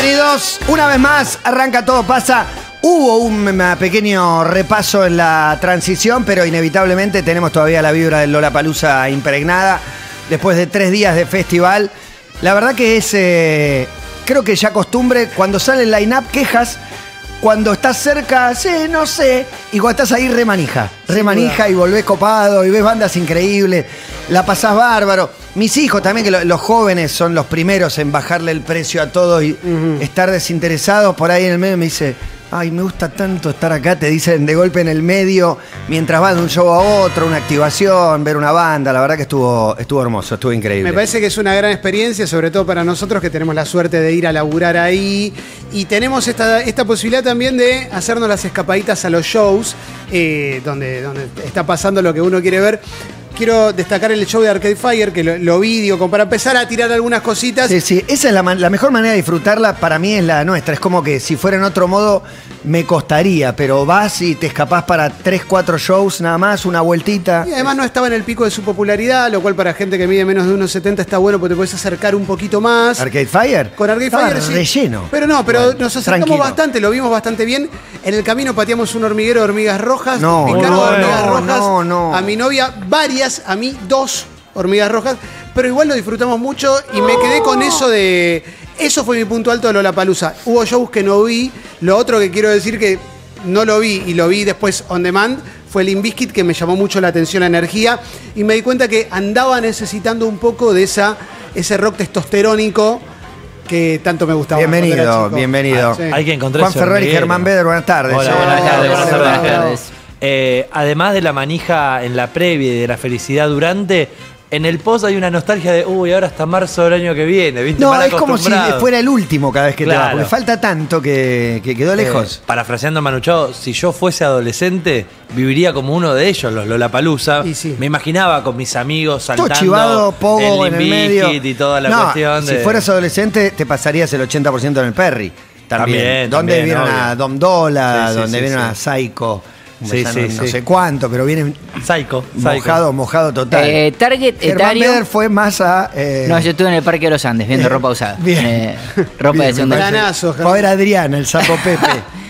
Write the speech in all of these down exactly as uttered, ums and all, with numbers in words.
Bienvenidos. Una vez más, arranca Todo Pasa. Hubo un pequeño repaso en la transición, pero inevitablemente tenemos todavía la vibra del Lollapalooza impregnada. Después de tres días de festival. La verdad que es, eh, creo que ya costumbre, cuando sale el line-up, quejas. Cuando estás cerca, sí, no sé. Y cuando estás ahí, remanija. Remanija y volvés copado y ves bandas increíbles. La pasás bárbaro. Mis hijos también, que lo, los jóvenes son los primeros en bajarle el precio a todo y uh-huh. estar desinteresados. Por ahí en el medio me dice, ay, me gusta tanto estar acá. Te dicen de golpe en el medio, mientras van de un show a otro, una activación, ver una banda. La verdad que estuvo, estuvo hermoso, estuvo increíble. Me parece que es una gran experiencia, sobre todo para nosotros que tenemos la suerte de ir a laburar ahí. Y tenemos esta, esta posibilidad también de hacernos las escapaditas a los shows, eh, donde, donde está pasando lo que uno quiere ver. Quiero destacar el show de Arcade Fire, que lo, lo vi, digo, como para empezar a tirar algunas cositas. Sí, sí, esa es la, la mejor manera de disfrutarla, para mí es la nuestra. Es como que si fuera en otro modo me costaría, pero vas y te escapás para tres, cuatro shows nada más, una vueltita. Y además no estaba en el pico de su popularidad, lo cual para gente que mide menos de uno setenta está bueno porque te puedes acercar un poquito más. ¿Arcade Fire? Con Arcade Estaba Fire, sí. relleno. Pero no, pero bueno, nos acercamos tranquilo. bastante, lo vimos bastante bien. En el camino pateamos un hormiguero de hormigas rojas. No, picaron no, hormigas no, rojas. no, no. A mi novia, varias, a mí dos hormigas rojas. Pero igual lo disfrutamos mucho y me quedé con eso de... Eso fue mi punto alto de Lollapalooza. Hubo shows que no vi. Lo otro que quiero decir que no lo vi y lo vi después on demand fue Limp Bizkit, que me llamó mucho la atención, la energía. Y me di cuenta que andaba necesitando un poco de esa, ese rock testosterónico que tanto me gustaba. Bienvenido, bienvenido. Ah, sí. Hay que encontrar Juan Ferrer y Germán Beder, buenas tardes. Hola, Sí. buenas tardes. Hola, Buenas hola, tardes. hola. tardes. Eh, además de la manija en la previa y de la felicidad durante, en el post hay una nostalgia de, uy, ahora hasta marzo del año que viene, ¿viste? No, Mal es como si acostumbrado. fuera el último cada vez que te Claro. vas, porque falta tanto que, que quedó lejos. Eh, parafraseando a Manu Chao, si yo fuese adolescente, viviría como uno de ellos, los Lollapalooza. Y sí. Me imaginaba con mis amigos Todo saltando chivado, pogo el en el Limp medio. Bizkit y toda la no, cuestión si de... fueras adolescente te pasarías el ochenta por ciento en el Perry. También. También, ¿Dónde también, vieron obvio. a Dom Dola? Sí, sí, ¿Dónde sí, vieron sí. a Psycho? Sí, Ya sí, no, no sí. sé cuánto, pero vienen Psycho, Psycho. mojado, mojado total. Eh, target Germán etario. Beder fue más a... eh, No, yo estuve en el Parque de los Andes viendo eh, ropa usada. bien. Eh, ropa Bien, de segunda. me parece. Planazo, Fue a ver a Adriana, el sapo Pepe.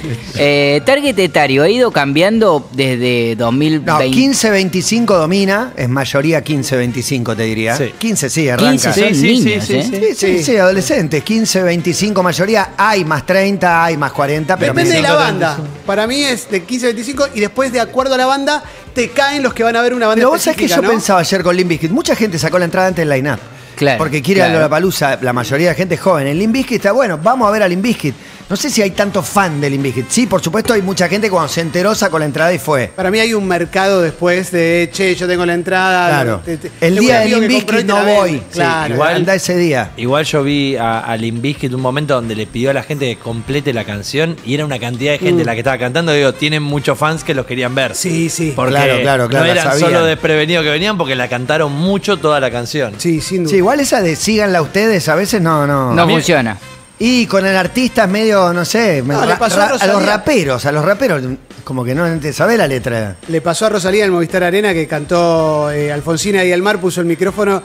Eh, target etario ha ido cambiando desde dos mil No, veinte. quince veinticinco domina, es mayoría quince veinticinco te diría. Sí. quince sí, arranca. quince son Sí, sí, niños, sí, ¿eh? sí, Sí, sí, sí, adolescentes, quince, veinticinco mayoría, hay más treinta, hay más cuarenta, pero Depende de la veinticinco, banda. Para mí es de quince a veinticinco y después, de acuerdo a la banda, te caen los que van a ver una banda Pero vos sabés que específica, yo ¿no? pensaba ayer con Limp Bizkit, mucha gente sacó la entrada antes del line-up. Claro, Porque quiere claro. a Lollapalooza, la mayoría de gente es joven. En Limp Bizkit está bueno, vamos a ver a Limp Bizkit. No sé si hay tanto fan de Limp Bizkit. Sí, por supuesto hay mucha gente que cuando se enteró sacó la entrada y fue. Para mí hay un mercado después de, che, yo tengo la entrada. Claro. te- te- El tengo día un de amigo Limp que compró y Bizkit te no la voy. vende. Sí, Claro. igual- anda ese día. Igual yo vi a, a Limp Bizkit un momento donde le pidió a la gente que complete la canción y era una cantidad de gente Mm. la que estaba cantando. Digo, tienen muchos fans que los querían ver. Sí, sí. Porque Claro, claro, claro, no la eran sabían. solo desprevenidos que venían porque la cantaron mucho toda la canción. Sí, sin duda. Sí, igual esa de síganla ustedes, a veces no, no. No A mí- funciona. Y con el artista es medio, no sé, No, ra- le pasó a ra- a, Rosalía. los raperos, a los raperos, como que no te sabe la letra. Le pasó a Rosalía en Movistar Arena que cantó eh, Alfonsina y el mar, puso el micrófono.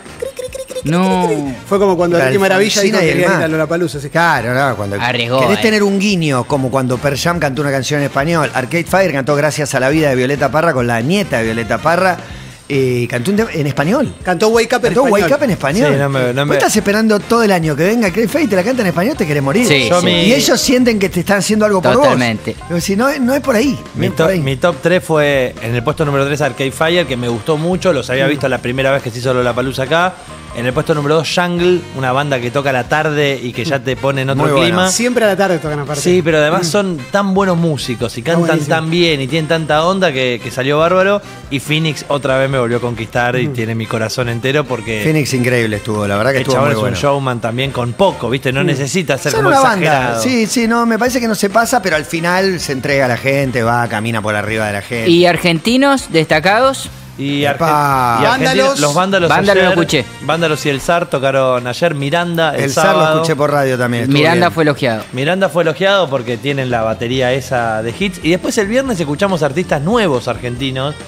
No. Fue como cuando La Ricky Maravilla dijo Alfonsina y que el quería ir mar. a Lollapalooza. así. Claro, no, cuando Arriesgó, querés eh. tener un guiño, como cuando Pearl Jam cantó una canción en español. Arcade Fire cantó Gracias a la vida de Violeta Parra con la nieta de Violeta Parra. Eh, cantó un tema en español. Cantó Wake Up en Cantó español. Wake Up en español. Sí, no me- no Vos me- estás esperando todo el año que venga Arcade Fire y te la canta en español, te querés morir. Sí, Yo sí. mi- Y ellos sienten que te están haciendo algo por Totalmente. vos. Pero si no, no es por ahí. no Mi es por top, ahí. mi top tres fue en el puesto número tres Arcade Fire, que me gustó mucho, los había visto la primera vez que se hizo Lollapalooza acá. En el puesto número dos Jungle, una banda que toca a la tarde y que ya te pone en otro Muy buena. clima. Siempre a la tarde tocan aparte. Sí, pero además son tan buenos músicos y cantan buenísimo. tan bien y tienen tanta onda que, que salió bárbaro. Y Phoenix otra vez me volvió a conquistar y tiene mi corazón entero porque Phoenix increíble estuvo, la verdad que el estuvo chabón muy es bueno. un showman también con poco, ¿viste? No necesita ser Son como una banda. exagerado. Sí, sí, no, me parece que no se pasa, pero al final se entrega a la gente, va, camina por arriba de la gente. ¿Y argentinos destacados? Y, Epa. Argen- y Vándalos. Argentina- los Vándalos Vándalos ayer, lo escuché. Vándalos y el Zar tocaron ayer. Miranda el, el S A R lo sábado. escuché por radio también. estuvo Miranda bien. fue elogiado. Miranda fue elogiado porque tienen la batería esa de hits. Y después el viernes escuchamos artistas nuevos argentinos.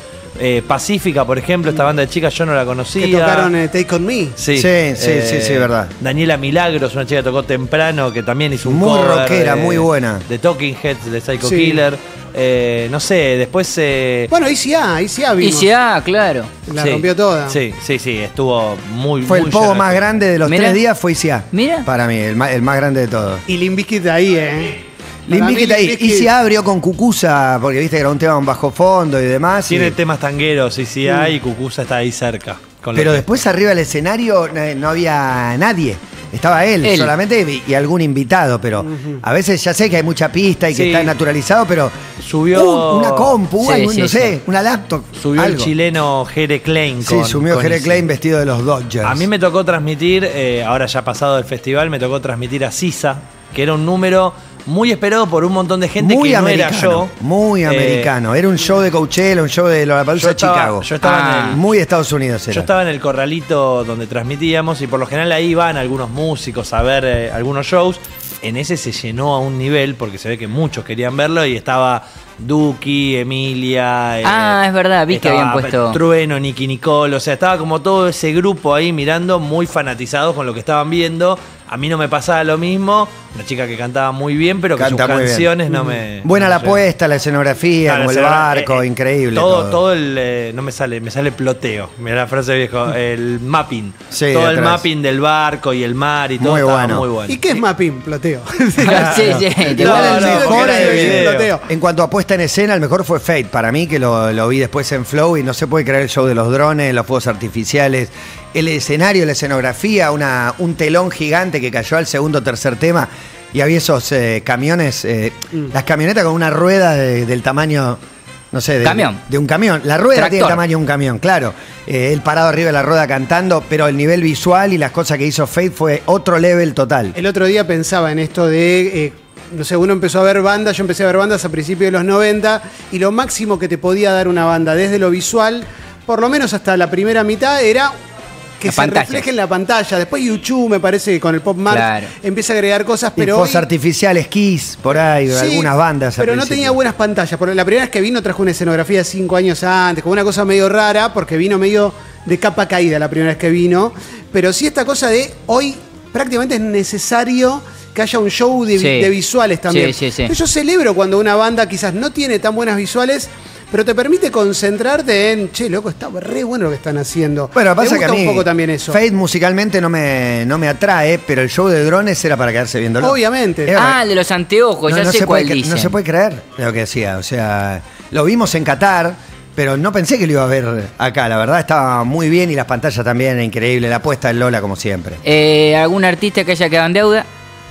Eh, Pacífica, por ejemplo, esta banda de chicas yo no la conocía. Que tocaron eh, Take On Me. Sí, Sí, sí, sí, sí, verdad. Daniela Milagros, una chica que tocó temprano, que también hizo un Muy cover rockera, de- muy buena. De Talking Heads, de Psycho Sí. Killer. Eh, no sé, después... eh, Bueno, I C A, I C A Y vimos. si ah, claro. La sí, rompió toda. Sí, sí, sí, estuvo muy, Fue muy el pogo lleno. más grande de los Mira. tres días, fue I C A. Mira. Para mí, el más, el más grande de todos. Y Limp Bizkit ahí, ¿eh? Limp Para mí, Bizkit ahí. Limp I C Bizkit- A abrió con Cucusa, porque viste que era un tema con bajo fondo y demás. y- Tiene temas tangueros, I C A y Cucusa está ahí cerca. con Pero lo que- después arriba del escenario eh, no había nadie. Estaba él, Él. solamente y, y algún invitado, pero a veces ya sé que hay mucha pista y que Sí. está naturalizado, pero Subió- un- una compu, Sí, algo, sí, no sé, sí. una laptop. Subió algo. el chileno Jere Klein. Sí, con- subió con Jere I C A. Klein vestido de los Dodgers. A mí me tocó transmitir, eh, ahora ya pasado el festival, me tocó transmitir a Sisa, que era un número muy esperado por un montón de gente muy que no americano, era yo. muy Eh, americano. Era un show de Coachella, un show de yo Lollapalooza de estaba, Chicago. yo estaba Ah. en el, Muy Estados Unidos era. yo estaba en el corralito donde transmitíamos y por lo general ahí van algunos músicos a ver eh, algunos shows. En ese se llenó a un nivel porque se ve que muchos querían verlo y estaba Duki, Emilia. eh, Ah, es verdad, vi que estaba habían puesto- Trueno, Nicky Nicole. O sea, estaba como todo ese grupo ahí mirando, muy fanatizados con lo que estaban viendo. A mí no me pasaba lo mismo. Una chica que cantaba muy bien, pero que Canta sus muy bien. canciones no me. Buena no la sé. puesta, la escenografía, Claro, como o el sea, barco, eh, eh, increíble. Todo, todo. todo el. eh, no me sale, me sale ploteo. Mira la frase viejo. El mapping. Sí, todo el atrás. mapping del barco y el mar y todo Muy estaba bueno. muy bueno. ¿Y qué es mapping? Ploteo. sí, sí. Igual No, el no, mejor porque era de es- video. ploteo. En cuanto a puesta en escena, el mejor fue Fate. Para mí, que lo, lo vi después en Flow y no se puede creer el show de los drones, los fuegos artificiales, el escenario, la escenografía, una, un telón gigante que cayó al segundo o tercer tema y había esos eh, camiones, eh, las camionetas con una rueda de- del tamaño, no sé, de, Camión. de un camión. La rueda Tractor. tiene el tamaño de un camión, claro. Eh, él parado arriba de la rueda cantando, pero el nivel visual y las cosas que hizo Fate fue otro level total. El otro día pensaba en esto de, eh, no sé, uno empezó a ver bandas, yo empecé a ver bandas a principios de los noventa y lo máximo que te podía dar una banda desde lo visual, por lo menos hasta la primera mitad, era que La se pantalla. refleje en la pantalla. Después YouTube, me parece que con el Pop Mart Claro. empieza a agregar cosas, Y pero fuegos hoy- artificiales, Kiss, por ahí, Sí, algunas bandas. al pero no principio. tenía buenas pantallas. Porque la primera vez que vino trajo una escenografía cinco años antes, con una cosa medio rara, porque vino medio de capa caída la primera vez que vino. Pero sí esta cosa de hoy prácticamente es necesario que haya un show de, Sí. de visuales también. Sí, sí, sí. Yo celebro cuando una banda quizás no tiene tan buenas visuales, pero te permite concentrarte en, che, loco, está re bueno lo que están haciendo. Bueno, Me pasa que gusta a mí un poco también eso. Fate musicalmente no me, no me atrae, pero el show de drones era para quedarse viéndolo. Obviamente. Era- Ah, el de los anteojos, no, ya no sé se cuál puede, cre- dice. no se puede creer lo que decía. O sea, lo vimos en Qatar, pero no pensé que lo iba a ver acá. La verdad estaba muy bien y las pantallas también, increíble. La puesta en Lola, como siempre. Eh, ¿Algún artista que haya quedado en deuda?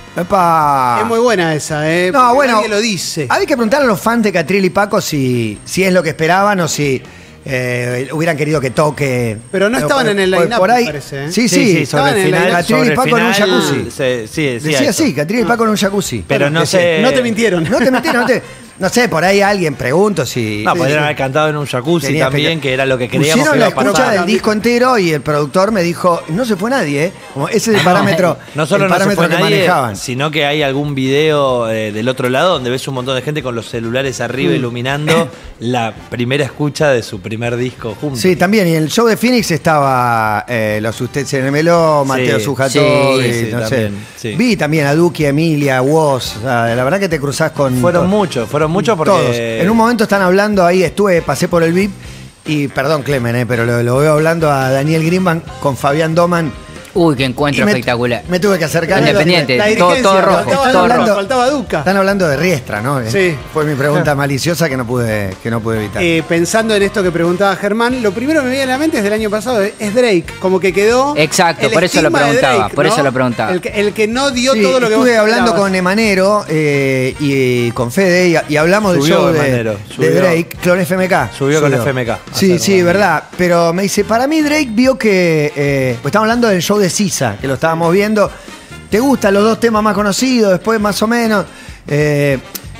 ¡Epa! Es muy buena esa, ¿eh? No, Porque bueno. nadie lo dice. Hay que preguntarle a los fans de Catriel y Paco si, si es lo que esperaban o si eh, hubieran querido que toque. Pero no estaban por- en el por- line-up, por ahí. me parece, ¿eh? Sí, sí. Sí, sí, sobre estaban el en el final. line-up. Catriel sobre y el Paco en un final, jacuzzi. se- sí, decía, Decía eso. así, Catriel y Paco en un jacuzzi. Pero no Decía- sé. No te mintieron. No te metieron, no te. No sé, por ahí alguien pregunto si. No, si- podrían haber cantado en un jacuzzi tenía también, espe- que era lo que creíamos Pusieron que la iba a escucha pasar. del disco entero y el productor me dijo, no se fue nadie, ¿eh? Como ese es el parámetro, No solo el no se parámetro fue que nadie, manejaban. sino que hay algún video eh, del otro lado donde ves un montón de gente con los celulares arriba Mm. iluminando la primera escucha de su primer disco juntos. Sí, también. Y en el show de Phoenix estaba eh, los Usted se Meló, Mateo Sí, Sujatovich, sí, sí, no sé. también, sí. Vi también a Duki, Emilia, Woz. O sea, la verdad que te cruzás con. Fueron to- muchos, fueron muchos porque... Todos. En un momento están hablando ahí, estuve, pasé por el V I P y, perdón, Clemen, eh, pero lo, lo veo hablando a Daniel Greenbank con Fabián Doman. Uy, qué encuentro Y me- espectacular. Me tuve que acercar. Independiente, La todo, dirigencia, todo rojo, faltaba todo Duca, rojo. faltaba Duca. Están hablando de Riestra, ¿no? Eh, Sí. Fue mi pregunta maliciosa que no pude, que no pude evitar. Eh, pensando en esto que preguntaba Germán, lo primero que me viene a la mente es del año pasado, es Drake, como que quedó. Exacto, el por eso lo estigma de preguntaba, Drake, por ¿no? eso lo preguntaba. El que, el que no dio Sí, todo lo que vos estuve hablando esperabas. con Emanero eh, y con Fede y, y hablamos Subió del show de, Emanero, de subió. Drake con F M K. Subió con F M K. Sí, Hacer sí, un- verdad. Pero me dice, para mí Drake vio que... Eh, pues estamos hablando del show de Sisa, que lo estábamos viendo. ¿Te gustan los dos temas más conocidos? Después más o menos... Eh,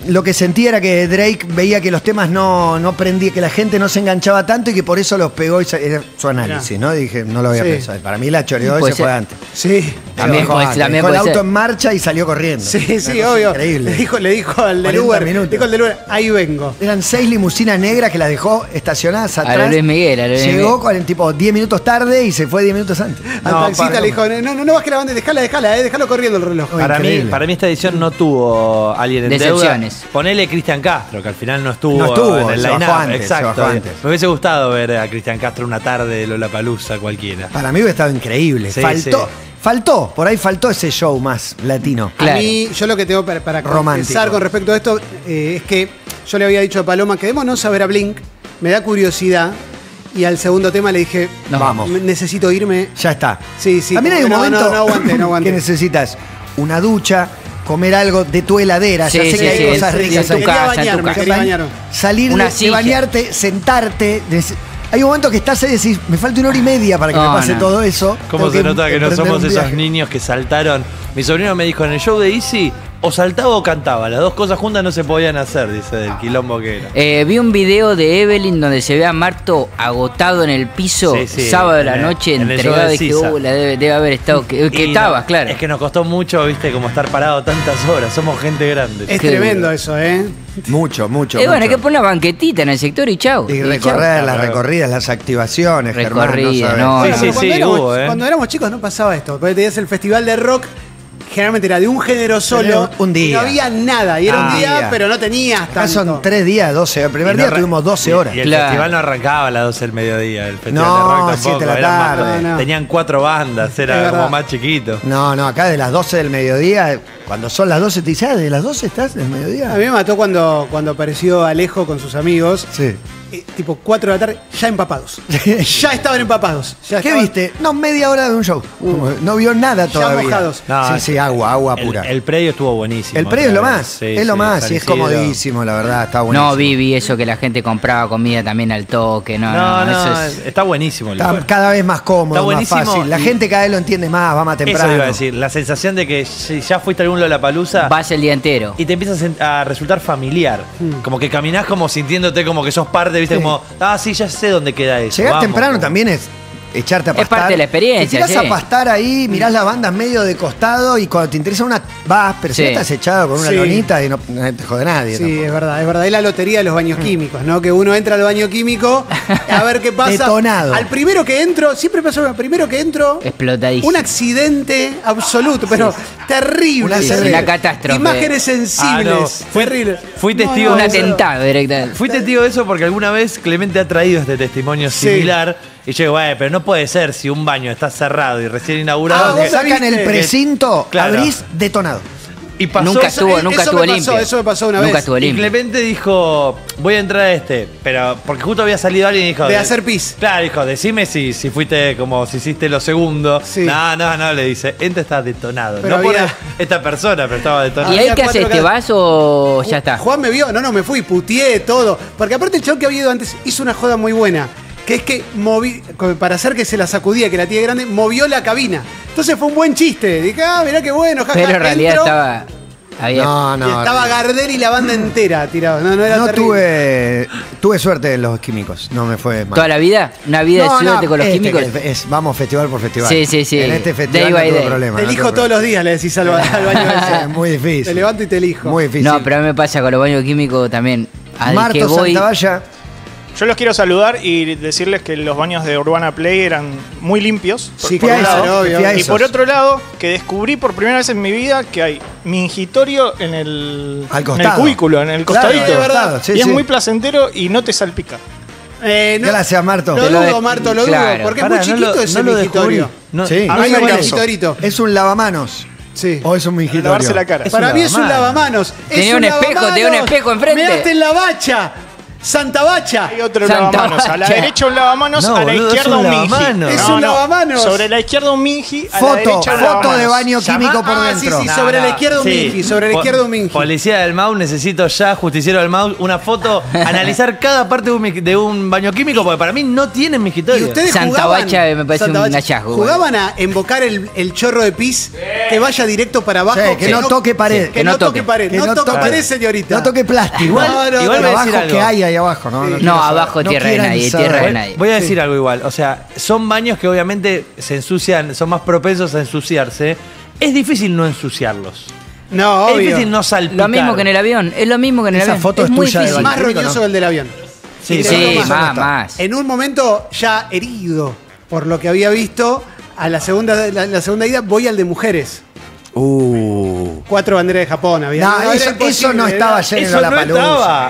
lo que sentí era que Drake veía que los temas no, no prendía, que la gente no se enganchaba tanto y que por eso los pegó. Y era su análisis, ¿no? Dije, no lo voy a Sí. pensar. Para mí la choreó, Puede ese fue ser. antes. Sí. También Dejó puede- antes, también dejó el puede auto ser. en marcha y salió corriendo. Sí, Una sí, cosa obvio. Increíble. Le dijo, le dijo al del cuarenta Uber, minutos. dijo al del Uber, ahí vengo. Eran seis limusinas negras que las dejó estacionadas A lo atrás. Luis Miguel, a lo Luis Llegó Miguel. con el tipo diez minutos tarde y se fue diez minutos antes. Al No, taxista para- le dijo, no, no, no bajes la banda, déjala, déjala, eh, déjalo corriendo el reloj. Para mí, increíble. para mí esta edición no tuvo alguien en deuda. Decepciones. Ponele Cristian Castro, que al final no estuvo, No estuvo, en el se bajó line-up. antes, se Exacto. bajó antes. Me hubiese gustado ver a Cristian Castro una tarde de Lollapalooza cualquiera. Para mí hubiera estado increíble. Sí, faltó, sí. faltó, por ahí faltó ese show más latino. A Claro. mí, yo lo que tengo para, para Romántico. confesar con respecto a esto eh, es que yo le había dicho a Paloma, quedémonos a ver a Blink, me da curiosidad. Y al segundo tema le dije, Nos vamos. necesito irme. Ya está. Sí, sí, También hay un como que no, momento no, no aguanté, no aguanté. que necesitas una ducha, comer algo de tu heladera. ya Sí, sé sí, que hay sí, cosas en- ricas en tu ahí. Quería casa, en tu bañarme, casa. quería bañarme. Salir Una de, de silla. bañarte, sentarte. des- Hay un momento que estás ahí y decís, me falta una hora y media para que No, me pase no. todo eso. ¿Cómo Tengo se nota que no emprender somos un esos viaje. niños que saltaron? Mi sobrino me dijo en el show de Easy, o saltaba o cantaba. Las dos cosas juntas no se podían hacer, dice, del quilombo que era. Eh, vi un video de Evelyn donde se ve a Marto agotado en el piso, Sí, sí, sábado de en la el- noche, en el show entregado. de Dije, Sisa. uh, la debe, debe haber estado. Que, que Y estabas, no, claro. Es que nos costó mucho, viste, como estar parado tantas horas. Somos gente grande. Es Qué tremendo duro. eso, ¿eh? Mucho, mucho. Eh, bueno, hay mucho. que poner una banquetita en el sector y chau. Y chau. recorrer las Claro. recorridas, las activaciones, Germán, Recorrida, sabes. no, Sí, Pero sí, cuando, sí, éramos, hubo, ¿eh? cuando éramos chicos no pasaba esto. Porque tenías el festival de rock, generalmente era de un género solo. un día. Y no había nada. Y era Ah, un día, día. pero no tenías Acá tanto. son tres días, doce horas. El primer Y día no arran- tuvimos doce y- horas. Y, el Claro. festival no arrancaba a las doce del mediodía. El festival No, de rock tampoco. siete de la eran más- tarde. No, no. Tenían cuatro bandas, era Es como verdad. más chiquito. No, no, acá de las doce del mediodía, cuando son las doce, te dice, ah, ¿de las doce estás del mediodía? A mí me mató cuando, cuando apareció Alejo con sus amigos. Sí. eh, tipo cuatro de la tarde, ya empapados. ya estaban empapados. Ya ¿Qué estaban- viste? No, media hora de un show. Como no vio nada Ya todavía. mojados. No, sí, sí, agua, agua El, pura. el predio estuvo buenísimo. El predio es lo otra vez. más, Sí, es lo sí, más, San y es Isidro. comodísimo, la verdad, está buenísimo. No, vi, vi eso que la gente compraba comida también al toque. No, No, no, no, eso es. está buenísimo. el Está lugar. cada vez más cómodo, Está más buenísimo fácil. La y- gente cada vez lo entiende más, va más temprano. Eso iba a decir, la sensación de que si ya fuiste a algún Lollapalooza Vas el día entero. y te empiezas a sen- a resultar familiar. Como que caminás como sintiéndote como que sos parte, viste, Sí. como, ah, sí, ya sé dónde queda eso. Llegar vamos, temprano como- también es echarte a Es pastar. parte de la experiencia, Te tirás sí. a pastar ahí, mirás las bandas medio de costado y cuando te interesa una vas, pero si Sí. no estás echado con una Sí. lonita y no, no te jode nadie. Sí, tampoco. es verdad, es verdad. Es la lotería de los baños químicos, ¿no? Que uno entra al baño químico a ver qué pasa. Detonado. Al primero que entro, siempre pasa, al primero que entro, Explotadísimo. un accidente absoluto, pero terrible. Una terrible. severa. Una catástrofe. Imágenes sensibles. Ah, no. Fui- terrible. fui testigo Un de no, eso. atentado directamente. Fui testigo de eso porque alguna vez Clemente ha traído este testimonio Sí. similar. Y yo digo, "Güey, pero no puede ser si un baño está cerrado y recién Ah, inaugurado. Cuando vos que- sacan viste. el precinto, Claro. abrís detonado. y pasó Nunca eso- estuvo, eso nunca me estuvo pasó, limpio. eso me pasó una Nunca vez. estuvo Y limpio. Clemente dijo, voy a entrar a este, pero porque justo había salido alguien y dijo... De hacer pis. Claro, dijo, decime si, si fuiste como si hiciste lo segundo. Sí. No, no, no, le dice, este está detonado. Pero no por había- esta persona, pero estaba detonado. ¿Y Había ahí qué cuatro haces? ¿Te ca- vas o ya está? Juan me vio, no, no, me fui, puteé todo. Porque aparte el chabón que había ido antes hizo una joda muy buena. Que es que moví, para hacer que se la sacudía, que la tía grande, movió la cabina. Entonces fue un buen chiste. Dije, ah, mirá qué bueno, jaja. Pero en realidad Entro, estaba. Había, No, y no. estaba Gardel y la banda entera tirados. No, no era No terrible. tuve, tuve suerte en los químicos, no me fue mal. ¿Toda la vida? ¿Una vida No, de suerte no, con los este químicos? que es, vamos festival por festival. Sí, sí, sí. En este festival Day no by tuve day. problema. Te no elijo tuve todos problema. los días, le decís al, ba- al baño ese. Es muy difícil. Te levanto y te elijo. Muy difícil. No, pero a mí me pasa con los baños químicos también. Al que Marto voy. Santavalla. Yo los quiero saludar y decirles que los baños de Urbana Play eran muy limpios. por- Sí, por un claro, lado. obvio. fui a Y esos. por otro lado, que descubrí por primera vez en mi vida que hay mingitorio en el, Al en el costado. cubículo, en el Claro, costadito. es verdad, sí, y es sí. muy placentero y no te salpica. Eh, no- Gracias, Marto. Lo Te lo dudo, de- Marto, lo claro. dudo. Porque Pará, es no muy lo- chiquito no ese lo mingitorio. descubrí. No, Sí. A mí Ay, me ¿cuál el es? mingitorio. ¿Es un lavamanos? Sí. ¿O es un mingitorio? Lavarse la cara. Es Para un mí es un lavamanos. lavamanos. Es Tenía un espejo, lavamanos. tenía un espejo enfrente. Measte en la bacha. Santa Bacha. Hay otro Santa lavamanos. A la Bacha. derecha un lavamanos, No, a la boludo, izquierda es un un minji. lavamanos. Es un lavamanos. Sobre la izquierda un minji, a la Foto, derecha un foto lavamanos. de baño químico por Ah, sí, dentro. sí, sobre la izquierda un minji, sobre la Po- izquierda un minji. Policía del M A U, necesito ya, justiciero del M A U, una foto, analizar cada parte de un, mi- de un baño químico, porque para mí no tienen Y migitorio. ustedes Santa jugaban, Bacha me parece Santa un Bacha, hallazgo, ¿jugaban a invocar el, el chorro de pis que vaya directo para abajo? Sí, que no toque pared. Que, no toque pared. Que no, no toque toque- pared, señorita. No toque plástico. Igual- No, no, igual no. voy a abajo decir algo. que hay ahí abajo, ¿no? Sí. quiero No, saber. abajo No tierra de quieran nadie, saber. tierra de Voy- nadie. Voy a decir algo igual, o sea, son baños que obviamente se ensucian, son más propensos a ensuciarse. Es difícil no ensuciarlos. No, Es obvio. difícil no salpicar. Lo mismo que en el avión, es lo mismo que en el Esa avión. foto es muy tuya de difícil. Más Químico, roñoso ¿no? que el del avión. Sí, Y te Sí, digo más, más. más. En un momento ya herido por lo que había visto, a la segunda, la, la segunda ida voy al de mujeres. Uh. Cuatro banderas de Japón había. No, era eso, imposible, eso no era- estaba ayer en Eso no Lollapalooza. estaba.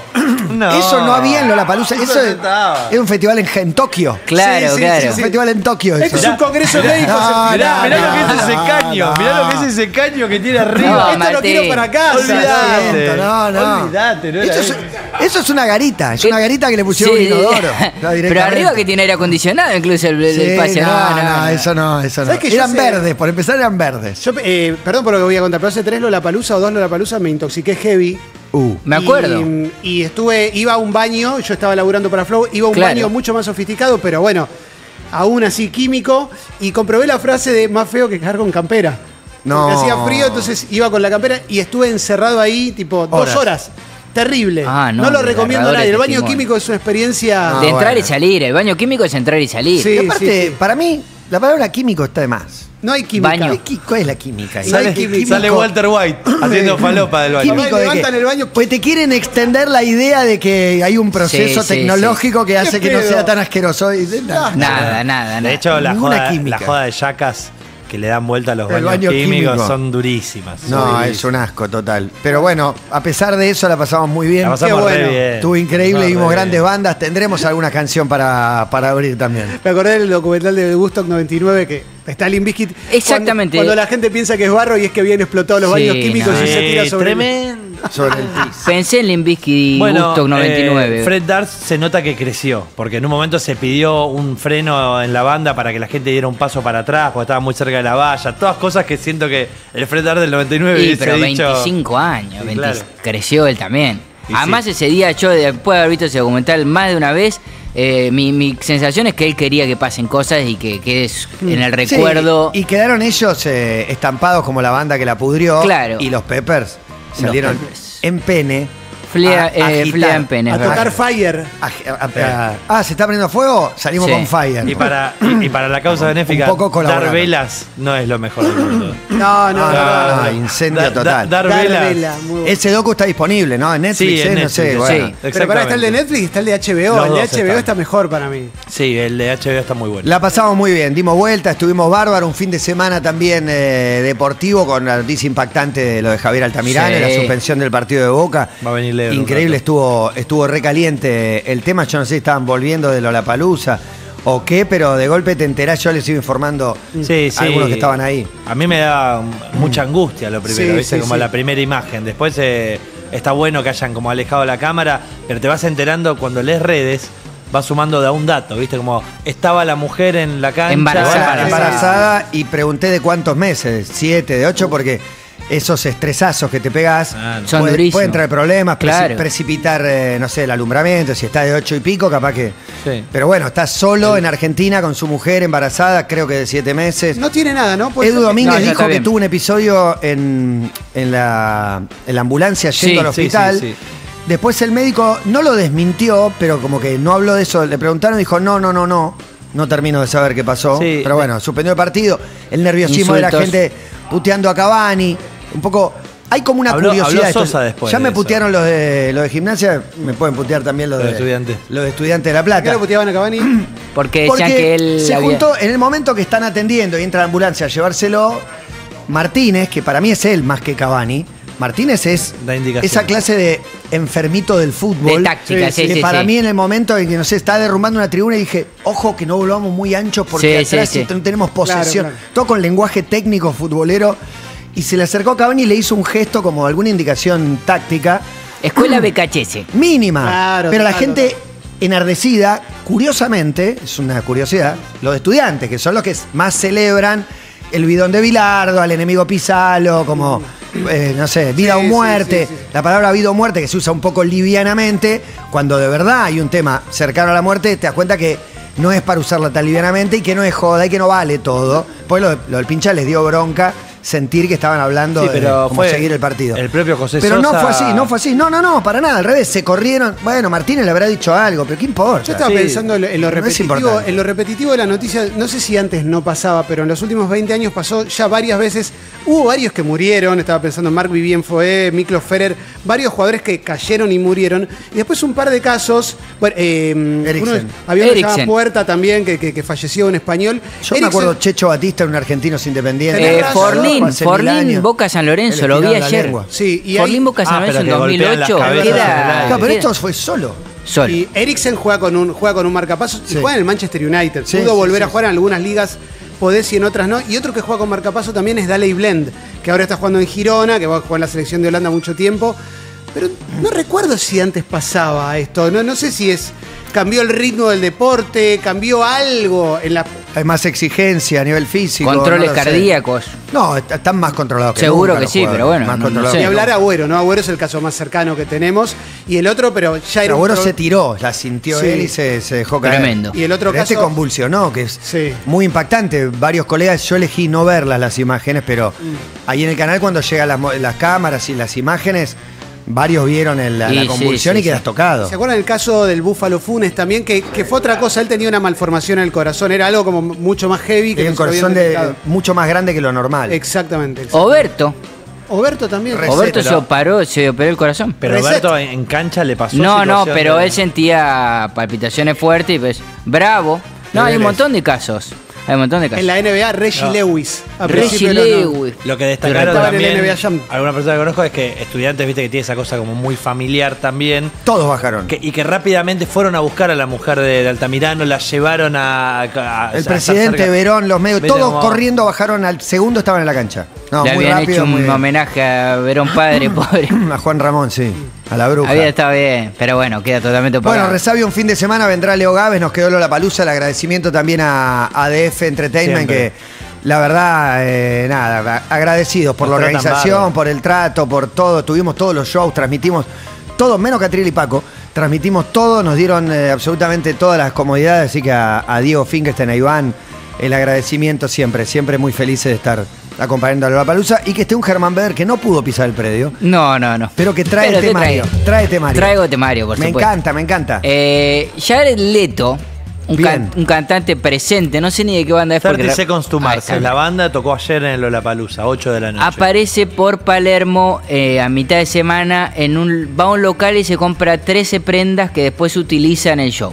No. Eso no había en Lollapalooza. Eso no es, estaba. es un festival en, en Tokio. Claro, Sí, sí, claro. sí, Es un sí. festival en Tokio. Esto eso. es un congreso de médicos. No, Mirá, no, mirá lo que no, es ese no, caño, no. mirá lo que es ese caño que tiene arriba. No, Esto lo Martín. quiero para casa. Olvidate. No, no. Olvidate, no era Eso es, eso. eso es una garita. Es una garita que le pusieron Sí, un inodoro. sí. No, Pero directamente. arriba que tiene aire acondicionado, incluso el, el Sí, espacio. no, no, eso no, eso no. ¿Sabes que yo Eran sé- verdes, por empezar eran verdes. Yo, eh, perdón por lo que voy a contar, pero hace tres Lollapalooza o dos Lollapalooza me intoxiqué heavy. Uh. Me acuerdo. Y, y estuve, iba a un baño, yo estaba laburando para Flow, iba a un Claro. baño mucho más sofisticado, pero bueno, aún así químico, y comprobé la frase de más feo que cagar con campera. No. Porque hacía frío, entonces iba con la campera y estuve encerrado ahí, tipo, Horas. dos horas. Terrible. Ah, no, no, lo recomiendo a desgarradores nadie. El baño testimonios. químico es una experiencia. No. De entrar bueno. y salir. El baño químico es entrar y salir. Sí. Y aparte, sí. para mí, la palabra químico está de más. No hay química. Baño. ¿Qué- qué- ¿Cuál es la química? ahí? No hay Sale, químico. sale Walter White haciendo falopa del baño. Químico. levantan el baño. Pues te quieren extender la idea de que hay un proceso Sí, sí, tecnológico que hace que no pedo? sea tan asqueroso. Y- nada. Nada, nada, nada. De hecho, la Ninguna joda, química. la joda de yacas que le dan vuelta a los El baños baño químicos químico. son durísimas. No, Son es un asco total. Pero bueno, a pesar de eso la pasamos muy bien. La pasamos Qué re bueno. bien. Estuvo increíble, No, vimos re grandes bien. bandas. Tendremos alguna canción para, para abrir también. Me acordé del documental de Woodstock noventa y nueve que está Limp Bizkit. Exactamente. Cuando, cuando la gente piensa que es barro y es que bien explotado los Sí, baños químicos no. y se tira Sí, sobre. tremendo. Sobre el piso. Pensé en Limbisky Bueno, Woodstock noventa y nueve. eh, Fred Durst se nota que creció, porque en un momento se pidió un freno en la banda para que la gente diera un paso para atrás, porque estaba muy cerca de la valla. Todas cosas que siento que el Fred Durst del noventa y nueve Sí, hubiese pero dicho- veinticinco años. Sí, veinte claro. Creció él también. Y Además, sí. ese día, yo después de haber visto ese documental más de una vez, eh, mi, mi sensación es que él quería que pasen cosas y que quedes en el Sí, recuerdo. y quedaron ellos eh, estampados como la banda que la pudrió. Claro. Y los Peppers salieron Peppers. en pene. Flea, a- eh, agitar. flea en pene. A es verdad. tocar Fire. A- a- a- ah, ¿se está prendiendo fuego? Salimos Sí. con Fire. Y para, y, y para la causa benéfica, Un poco dar colaborar. velas no es lo mejor del mundo. No, no, No, no. no, no. no, incendio Da- da- total. dar Dar velas. vela, muy bueno. Ese docu está disponible, ¿no? En Netflix, Sí, ¿eh? en no sé. Netflix, Bueno. sí. Pero para está el de Exactamente. Netflix y está el de H B O. Los el de dos H B O están. está mejor para mí. Sí, el de H B O está muy bueno. La pasamos muy bien, dimos vuelta, estuvimos bárbaro, un fin de semana también eh, deportivo con la noticia impactante de lo de Javier Altamirano, Sí. la suspensión del partido de Boca. Va a venir Leo en un Increíble, rato. estuvo, estuvo recaliente el tema, yo no sé si estaban volviendo de Lollapalooza o qué, pero de golpe te enterás, yo les sigo informando Sí, a algunos sí. que estaban ahí. A mí me da mucha angustia lo primero, Sí, ¿viste? sí, Como sí. la primera imagen. Después eh, está bueno que hayan como alejado la cámara, pero te vas enterando cuando lees redes, vas sumando de a un dato, ¿viste? Como estaba la mujer en la cancha. Embarazada. Embarazada, embarazada y pregunté de cuántos meses, siete, de ocho, porque esos estresazos que te pegás Ah, no. Son puede- durísimos. pueden traer problemas, preci- Claro. precipitar, eh, no sé, el alumbramiento, si está de ocho y pico, capaz que... Sí. Pero bueno, está solo en Argentina con su mujer embarazada, creo que de siete meses. No tiene nada, ¿no? Puede Edu ser que- Domínguez No, ya dijo está que bien. tuvo un episodio en, en, la, en la ambulancia yendo Sí, al sí, hospital. sí, sí. Después el médico no lo desmintió, pero como que no habló de eso. Le preguntaron y dijo, no, no, no, no. No termino de saber qué pasó. Sí. Pero bueno, suspendió el partido. El nerviosismo de la Insultos. gente puteando a Cavani. Un poco... Hay como una Habló- curiosidad. habló Esto- Sosa después ya de me eso. putearon los de, los de gimnasia, me pueden putear también los, Los de, de estudiantes. Los de estudiantes de La ¿Por qué Plata. lo puteaban a Cavani? Porque decían Porque que él se había- juntó en el momento que están atendiendo y entra la ambulancia a llevárselo, Martínez, que para mí es él más que Cavani. Martínez es Da indicaciones. esa clase de enfermito del fútbol. De táctica, sí, que sí, para sí. mí en el momento en que, no sé, está derrumbando una tribuna y dije, ojo que no volvamos muy anchos porque Sí, atrás sí, sí. no tenemos posesión. Claro, claro. Todo con lenguaje técnico futbolero. Y se le acercó a Cavani y le hizo un gesto como alguna indicación táctica. Escuela B K H S. Mínima. Claro, pero la total, gente total. enardecida, curiosamente, es una curiosidad, los estudiantes, que son los que más celebran el bidón de Bilardo, al enemigo pisalo, como, eh, no sé, vida Sí, o sí, muerte. sí, sí, sí. La palabra vida o muerte que se usa un poco livianamente, cuando de verdad hay un tema cercano a la muerte, te das cuenta que no es para usarla tan livianamente y que no es joda y que no vale todo. Pues lo, lo del pincha les dio bronca sentir que estaban hablando Sí, de pero cómo fue seguir el partido. el propio José Pero no Sosa- fue así, no fue así. No, no, no, para nada, al revés. Se corrieron. Bueno, Martínez le habrá dicho algo, pero ¿qué importa? Yo estaba Sí. pensando en lo, en lo No es repetitivo, importante. en lo repetitivo de la noticia, no sé si antes no pasaba, pero en los últimos veinte años pasó ya varias veces. Hubo varios que murieron, estaba pensando en Marc Vivien Foé, Miklos Ferrer, varios jugadores que cayeron y murieron. Y después un par de casos, bueno, eh, Eriksen. uno- había uno que se llamaba Eriksen. Puerta también, que, que- que falleció, un español. Yo me Eriksen- acuerdo Checho Batista, un argentino independiente. Tenés Eh, razón. Forlín, Hace mil Forlín, años. Boca San Lorenzo, Él lo vi estiraba la ayer. lengua. Sí, y Forlín ahí, Boca San Ah, Lorenzo pero en que golpean las dos mil ocho cabezas queda, en el aire. No, pero queda esto fue solo. solo. y Eriksen juega con un, juega con un marcapasos Sí. y juega en el Manchester United. Sí, Pudo sí, volver sí, a jugar en algunas ligas, podés y en otras no. Y otro que juega con marcapaso también es Daley Blend, que ahora está jugando en Girona, que va a jugar en la selección de Holanda mucho tiempo. Pero no recuerdo si antes pasaba esto. No, no sé si es. Cambió el ritmo del deporte, cambió algo en la. Hay más exigencia a nivel físico. Controles no lo sé. cardíacos. No, est- están más controlados que Seguro nunca que los sí, jugadores. pero bueno, Más no- controlados no Ni sé. que hablar nunca. Agüero, ¿no? Agüero es el caso más cercano que tenemos. Y el otro, pero ya era un Agüero pro- se tiró, la sintió Sí. él y se, se dejó caer. Tremendo. Y el otro Pero este caso- convulsionó, que es Sí. muy impactante. Varios colegas, yo elegí no verlas las imágenes, pero Mm. ahí en el canal cuando llegan las, mo- las cámaras y las imágenes, varios vieron el- la, Sí, la sí, convulsión sí, y quedas sí. tocado. ¿Se acuerdan el caso del Búfalo Funes también? Que, que fue otra cosa, él tenía una malformación en el corazón, era algo como mucho más heavy que Tiene un no se lo habían corazón de, detectado. mucho más grande que lo normal. Exactamente. exactamente. Oberto. Oberto también. Receta. Oberto se pero- operó, se operó el corazón. Pero Reset. Alberto en, en cancha le pasó. No, no, situación pero de- él sentía palpitaciones fuertes y pues, bravo. No, hay un Vélez. montón de casos. Hay un montón de casos. En la N B A, Reggie No. Lewis. a Reggie principio de los no- Lewis. Lo que destacaron Estaba en el también, N B A Jam. alguna persona que conozco es que estudiantes, viste, que tiene esa cosa como muy familiar también. Todos bajaron. Que- y que rápidamente fueron a buscar a la mujer de, de Altamirano, la llevaron a. a- a- a El estar presidente, cerca. Verón, los medios, Viste todos como- corriendo bajaron al segundo, estaban en la cancha. No, Le muy habían rápido, hecho un muy bien. homenaje a Verón Padre, pobre. A Juan Ramón, sí. A la bruja. Había estado bien, pero bueno, queda totalmente Bueno, apagado. resabio un fin de semana, vendrá Leo Gávez, nos quedó Lollapalooza, el agradecimiento también a, a D F Entertainment, Siempre. que la verdad, eh, nada, agradecidos por Nos la tratan organización, bárbaro. por el trato, por todo, tuvimos todos los shows, transmitimos todo, menos Catriel y Paco, transmitimos todo, nos dieron eh, absolutamente todas las comodidades, así que a, a Diego Finkelstein, a Iván, el agradecimiento siempre, siempre muy felices de estar acompañando a Lollapalooza y que esté un Germán Beder que no pudo pisar el predio. No, no, no. Pero que trae Pero te temario. traigo. Trae temario. Traigo temario, por Me supuesto. encanta, me encanta. Eh, Jared Leto, un, Bien. can- un cantante presente, no sé ni de qué banda es porque thirty Seconds to Ahí Mars. está. La banda tocó ayer en el Lollapalooza, ocho de la noche. Aparece por Palermo eh, a mitad de semana, en un, va a un local y se compra trece prendas que después utiliza en el show.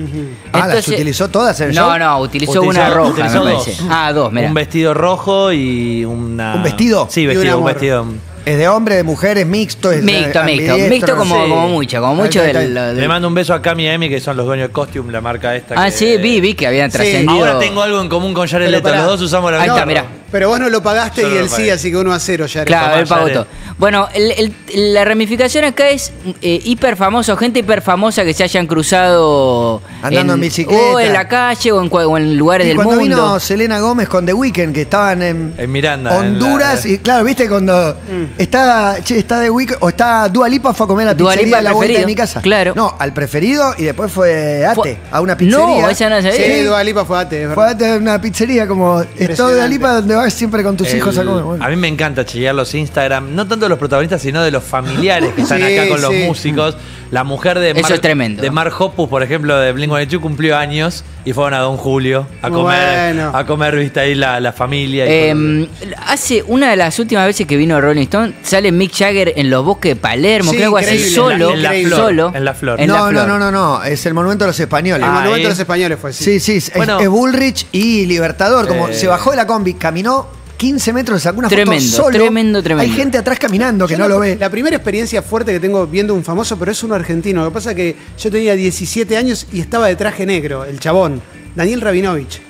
Ah, ¿las utilizó todas en el no, show? No, utilizó, Utilizó- una roja, utilizó me dos. parece. Ah, dos, mira. Un vestido rojo y una. ¿Un vestido? Sí, Y un vestido, un amor. vestido. ¿Es de hombre, de mujer, es mixto? Es Mixto, eh, mixto. ambidiestro, Mixto como, sí. como mucho, como mucho Ahí está, del, ahí está. del- Le mando un beso a Cami y a Emi, que son los dueños de Costume, la marca esta. Ah, que- sí, vi, vi que habían Sí. trascendido. Ahora tengo algo en común con Jared Pero Leto. pará. Los dos usamos la Ahí misma está, mirá. Pero vos no lo pagaste Yo y no lo él sí, pagué. así que uno a cero ya. Claro, Tomás, él pagó Jared. todo. Bueno, el- el- la ramificación acá es eh, hiper famoso, gente hiper famosa que se hayan cruzado Andando en bicicleta. o en la calle o en, cua- o en lugares Y del cuando mundo. vino Selena Gómez con The Weeknd, que estaban en, En Miranda, Honduras, en la- y claro, viste cuando está, che, está The Weeknd, o está Dua Lipa, fue a comer a la Dua pizzería Lipa a la al vuelta de preferido, mi casa. claro. No, al preferido y después fue Ate, Fue- a una pizzería. No, esa no sabía. Sí, Dua Lipa fue Ate, es Fue a verdad. Ate a una pizzería como esto de Dua Lipa donde vas siempre con tus El- hijos a comer. Bueno. A mí me encanta chequear los Instagram, no tanto de los protagonistas, sino de los familiares que están Sí, acá con los sí. músicos. La mujer de Eso Mark, es tremendo. de Mark Hoppus, por ejemplo, de Blink ciento ochenta y dos, cumplió años y fueron a Don Julio a Muy comer, bueno. a comer, viste ahí la, la familia. y Eh, hace una de las últimas veces que vino Rolling Stone, sale Mick Jagger en los bosques de Palermo, Sí, creo algo así, increíble, solo, en la- en la flor, solo. en la flor. en la no, no, flor. no, no, no, es el monumento de los españoles. El Ah, monumento ahí. de los españoles fue así. Sí, sí, es, Bueno. es Bullrich y Libertador. Como Eh. se bajó de la combi, caminó quince metros, sacó una Tremendo, foto solo. tremendo, tremendo. Hay gente atrás caminando que Yo no la- lo ve. La primera experiencia fuerte que tengo viendo un famoso, pero es uno argentino. Lo que pasa es que yo tenía diecisiete años y estaba de traje negro, el chabón, Daniel Rabinovich.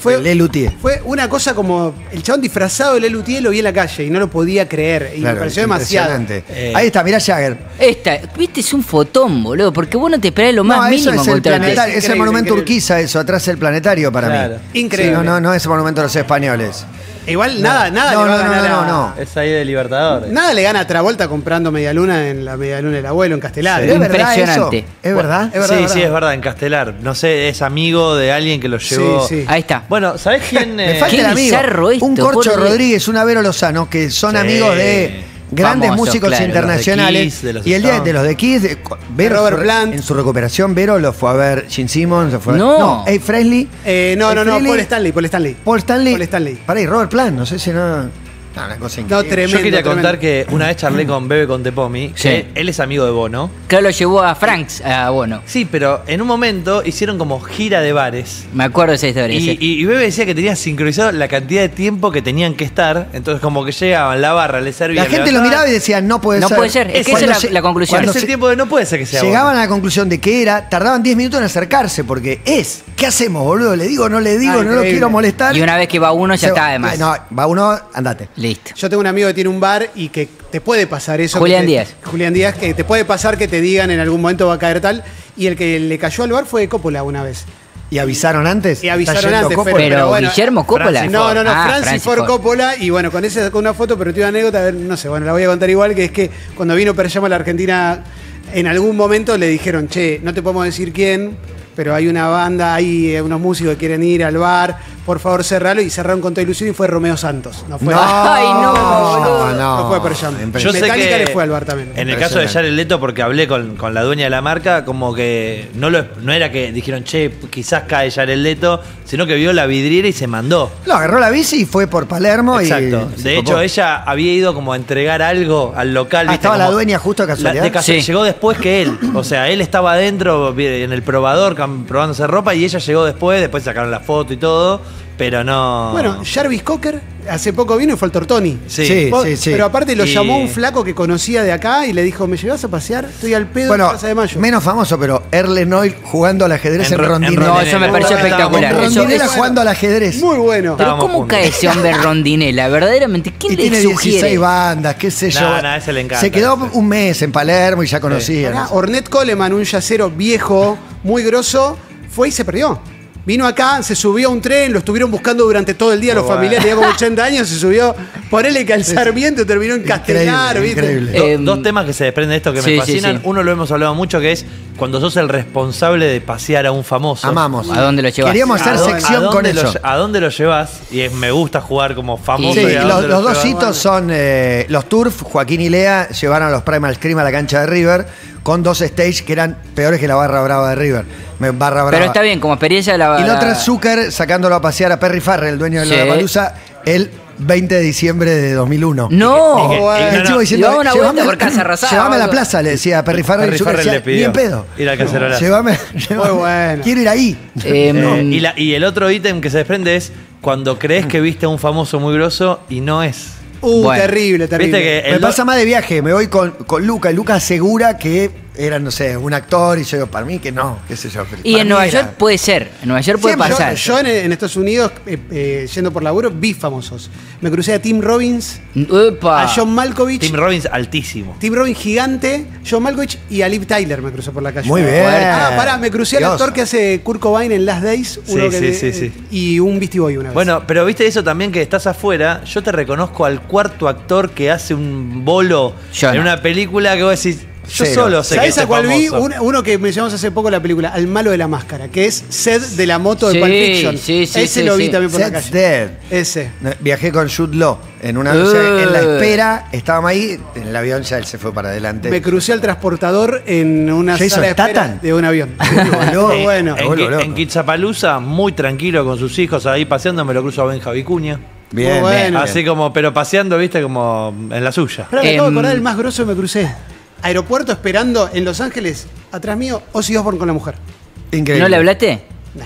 Fue, Lelutier. fue una cosa como el chabón disfrazado de Lelutier lo vi en la calle y no lo podía creer. Y Claro, me pareció demasiado. impresionante. Eh. Ahí está, mirá Jagger. Esta, viste, es un fotón, boludo, porque vos no te esperás lo más No, eso mínimo es el encontrarte. planetario, es el Increíble, monumento increíble. Urquiza, eso, atrás el planetario para Claro. mí. Increíble. Sí, no, no, no es el monumento de los españoles. Igual nada, nada No, le va no, a no, ganar no, a- no. Es ahí de Libertadores. Nada le gana a Travolta comprando media-luna en la media-luna del abuelo en Castelar. ¿Es verdad eso? Impresionante. ¿Es verdad? Es verdad, sí, verdad. sí, es verdad, en Castelar. No sé, es amigo de alguien que lo llevó. Sí, sí. Ahí está. Bueno, ¿sabés quién? Me eh, falta Qué el amigo. bizarro esto, un Corcho por Dios. Rodríguez, un Avero Lozano, que son Sí. amigos de grandes Famosos, músicos claro. internacionales. Los de Kiss, de los y el día Stones. de los de Kiss, de- Vero, Robert su- Plant. en su recuperación, Vero lo fue a ver Gene Simmons. lo fue a- No. no Abe Frehley. Eh, no, Abe no, no, Frehley, Paul Stanley, Paul Stanley. Paul Stanley. Paul Stanley. Pará, y Robert Plant, no sé si no. No, una cosa No, increíble. tremendo. Yo quería contar tremendo. que una vez charlé con Bebe Contepomi, Sí. que él es amigo de Bono. Claro, lo llevó a Franks, ah, bueno, Sí, pero en un momento hicieron como gira de bares. me acuerdo de esa historia. Y, sí. y- y Bebe decía que tenía sincronizado la cantidad de tiempo que tenían que estar. Entonces, como que llegaban, la barra, le servían. La gente lo miraba y decía, no puede No ser. puede ser, es que Cuando esa es la- se- la conclusión. cuando Es el se- tiempo de no puede ser que sea Llegaban Bono. a la conclusión de que era, tardaban diez minutos en acercarse, porque es, ¿qué hacemos, boludo? ¿Le digo, no le digo, Ah, no lo increíble. quiero molestar? Y una vez que va uno, ya Se- está además. No, va uno, andate. Listo. Yo tengo un amigo que tiene un bar y que te puede pasar eso. Julián que te- Díaz. Julián Díaz, que te puede pasar que te digan en algún momento va a caer tal. Y el que le cayó al bar fue Coppola una vez. ¿Y avisaron antes? Y avisaron ¿Está yendo antes, Coppola? pero- Pero, bueno, Guillermo Coppola. Francis No, no, no, Ah, Francis Ford Coppola. Y bueno, con ese sacó una foto, pero tiene una anécdota, a ver, no sé, bueno, la voy a contar igual, que es que cuando vino Pearl Jam a la Argentina, en algún momento le dijeron, che, no te podemos decir quién, pero hay una banda, hay eh, unos músicos que quieren ir al bar, por favor cerralo, y cerraron con toda ilusión y fue Romeo Santos. No fue, No, Ay, no, no, no no. fue Pearl Jam. Impresionante. Yo sé Metallica que le fue al bar también. En el caso de Impresionante. Jared Leto, porque hablé con, con la dueña de la marca, como que no, lo, no era que dijeron, che, quizás cae Jared Leto, sino que vio la vidriera y se mandó. No, agarró la bici y fue por Palermo Exacto. y... De hecho, ella había ido como a entregar algo al local. Ah, ¿viste? estaba la Como- dueña justo de casualidad. de casual- Sí. Llegó después que él. O sea, él estaba adentro vi- en el probador cam- probándose ropa y ella llegó después, después sacaron la foto y todo, pero no... Bueno, Jarvis Cocker hace poco vino y fue al Tortoni. Sí. Sí. Vos- Pero aparte lo Y- llamó un flaco que conocía de acá y le dijo, ¿me llevas a pasear? Estoy al pedo Bueno, en Plaza de Mayo. menos famoso, pero Erle Noy jugando al ajedrez en, En ro- en Rondinela. No, eso me pareció Bueno, espectacular. En bueno, Eso- Rondinela eso- jugando al ajedrez. Muy bueno. Pero Estábamos ¿cómo juntos. cae ese hombre en Rondinela? Verdaderamente, ¿quién Y le tiene sugiere? dieciséis bandas, qué sé yo. No, no, ese le encanta, Se quedó ese. un mes en Palermo y ya conocía. Pará, ¿no? Ornette Coleman, un yacero viejo, muy grosso, fue y se perdió. Vino acá, se subió a un tren, lo estuvieron buscando durante todo el día los Bueno. familiares, tenía como ochenta años, se subió, ponele que al Sarmiento terminó en Castelar, ¿viste? increíble. Do- Eh, dos temas que se desprenden de esto que sí, me sí, fascinan. sí. Uno lo hemos hablado mucho, que es cuando sos el responsable de pasear a un famoso. Amamos. ¿A dónde lo llevas? Queríamos hacer ¿A dónde- sección a con dónde lo eso. lle- ¿A dónde lo llevas? Y es- me gusta jugar como famoso. Sí, y a los, dónde los lo dos llevas. hitos son eh, los Turf, Joaquín y Lea llevaron a los Primal Scream a la cancha de River con dos stage que eran peores que la barra brava de River. Me- Barra brava. Pero está bien, como experiencia la Y la la- otra es Zucker sacándolo a pasear a Perry Farrell, el dueño de Sí. Lollapalooza, el veinte de diciembre de dos mil uno. No, Y que- y que- El no, chico no. diciendo, Llevaba una "Llévame- vuelta por Casa Rosada, Llévame a la algo". plaza, le decía a Perry Farrell. Perry y Zucker Farrell decía, le pidió ni en pedo. ir al cacerolazo. Llévame, llévame. bueno. Quiero ir ahí. Eh, Eh, y, la- y el otro ítem que se desprende es cuando crees que viste a un famoso muy grosso y no es. Uh, Bueno. terrible, terrible. Viste que Me el do- pasa más de viaje, me voy con, con Luca, y Luca asegura que era, no sé, un actor, y yo digo, para mí que no, qué sé yo. pero y para en mí Nueva era. York puede ser, en Nueva York puede Siempre, yo- pasar. Yo, en, en Estados Unidos, eh, eh, yendo por laburo, vi famosos. Me crucé a Tim Robbins, Epa. a John Malkovich. Tim Robbins altísimo. Tim Robbins gigante, John Malkovich y a Liv Tyler me cruzó por la calle. Muy bien. Ah, pará, me crucé al Dios. actor que hace Kurt Cobain en Last Days. Uno Sí, que sí, le- sí, sí. Y un Beastie Boy una vez. Bueno, pero viste eso también que estás afuera. Yo te reconozco al cuarto actor que hace un bolo Yo en no. una película que vos decís, yo Cero. solo sé que ¿sabes este a cuál vi? famoso. Un- uno que mencionamos hace poco la película, Al malo de la máscara, que es Sed de la moto de Sí, Pulp Fiction. sí, sí, Ese sí, lo vi sí. también por la Set's calle. Dead. Ese. Viajé con Jude Law en una o sea, en la Eh. espera, estábamos ahí, en el avión ya él se fue para adelante. Me crucé al transportador en una ¿Jason sala de espera Statham? de un avión. Voló. Muy bueno. En, Vuelvo Ki- loco. en Quizapalooza, muy tranquilo con sus hijos, ahí paseando, me lo cruzo a Benja Vicuña. Bien, Muy bueno. bien. Así como, pero paseando, viste, como en la suya. Ahora me acabo de Em, acordar del más grosso que me crucé. Aeropuerto esperando en Los Ángeles, atrás mío, Ozzy Osbourne con la mujer. Increíble. ¿No le hablaste?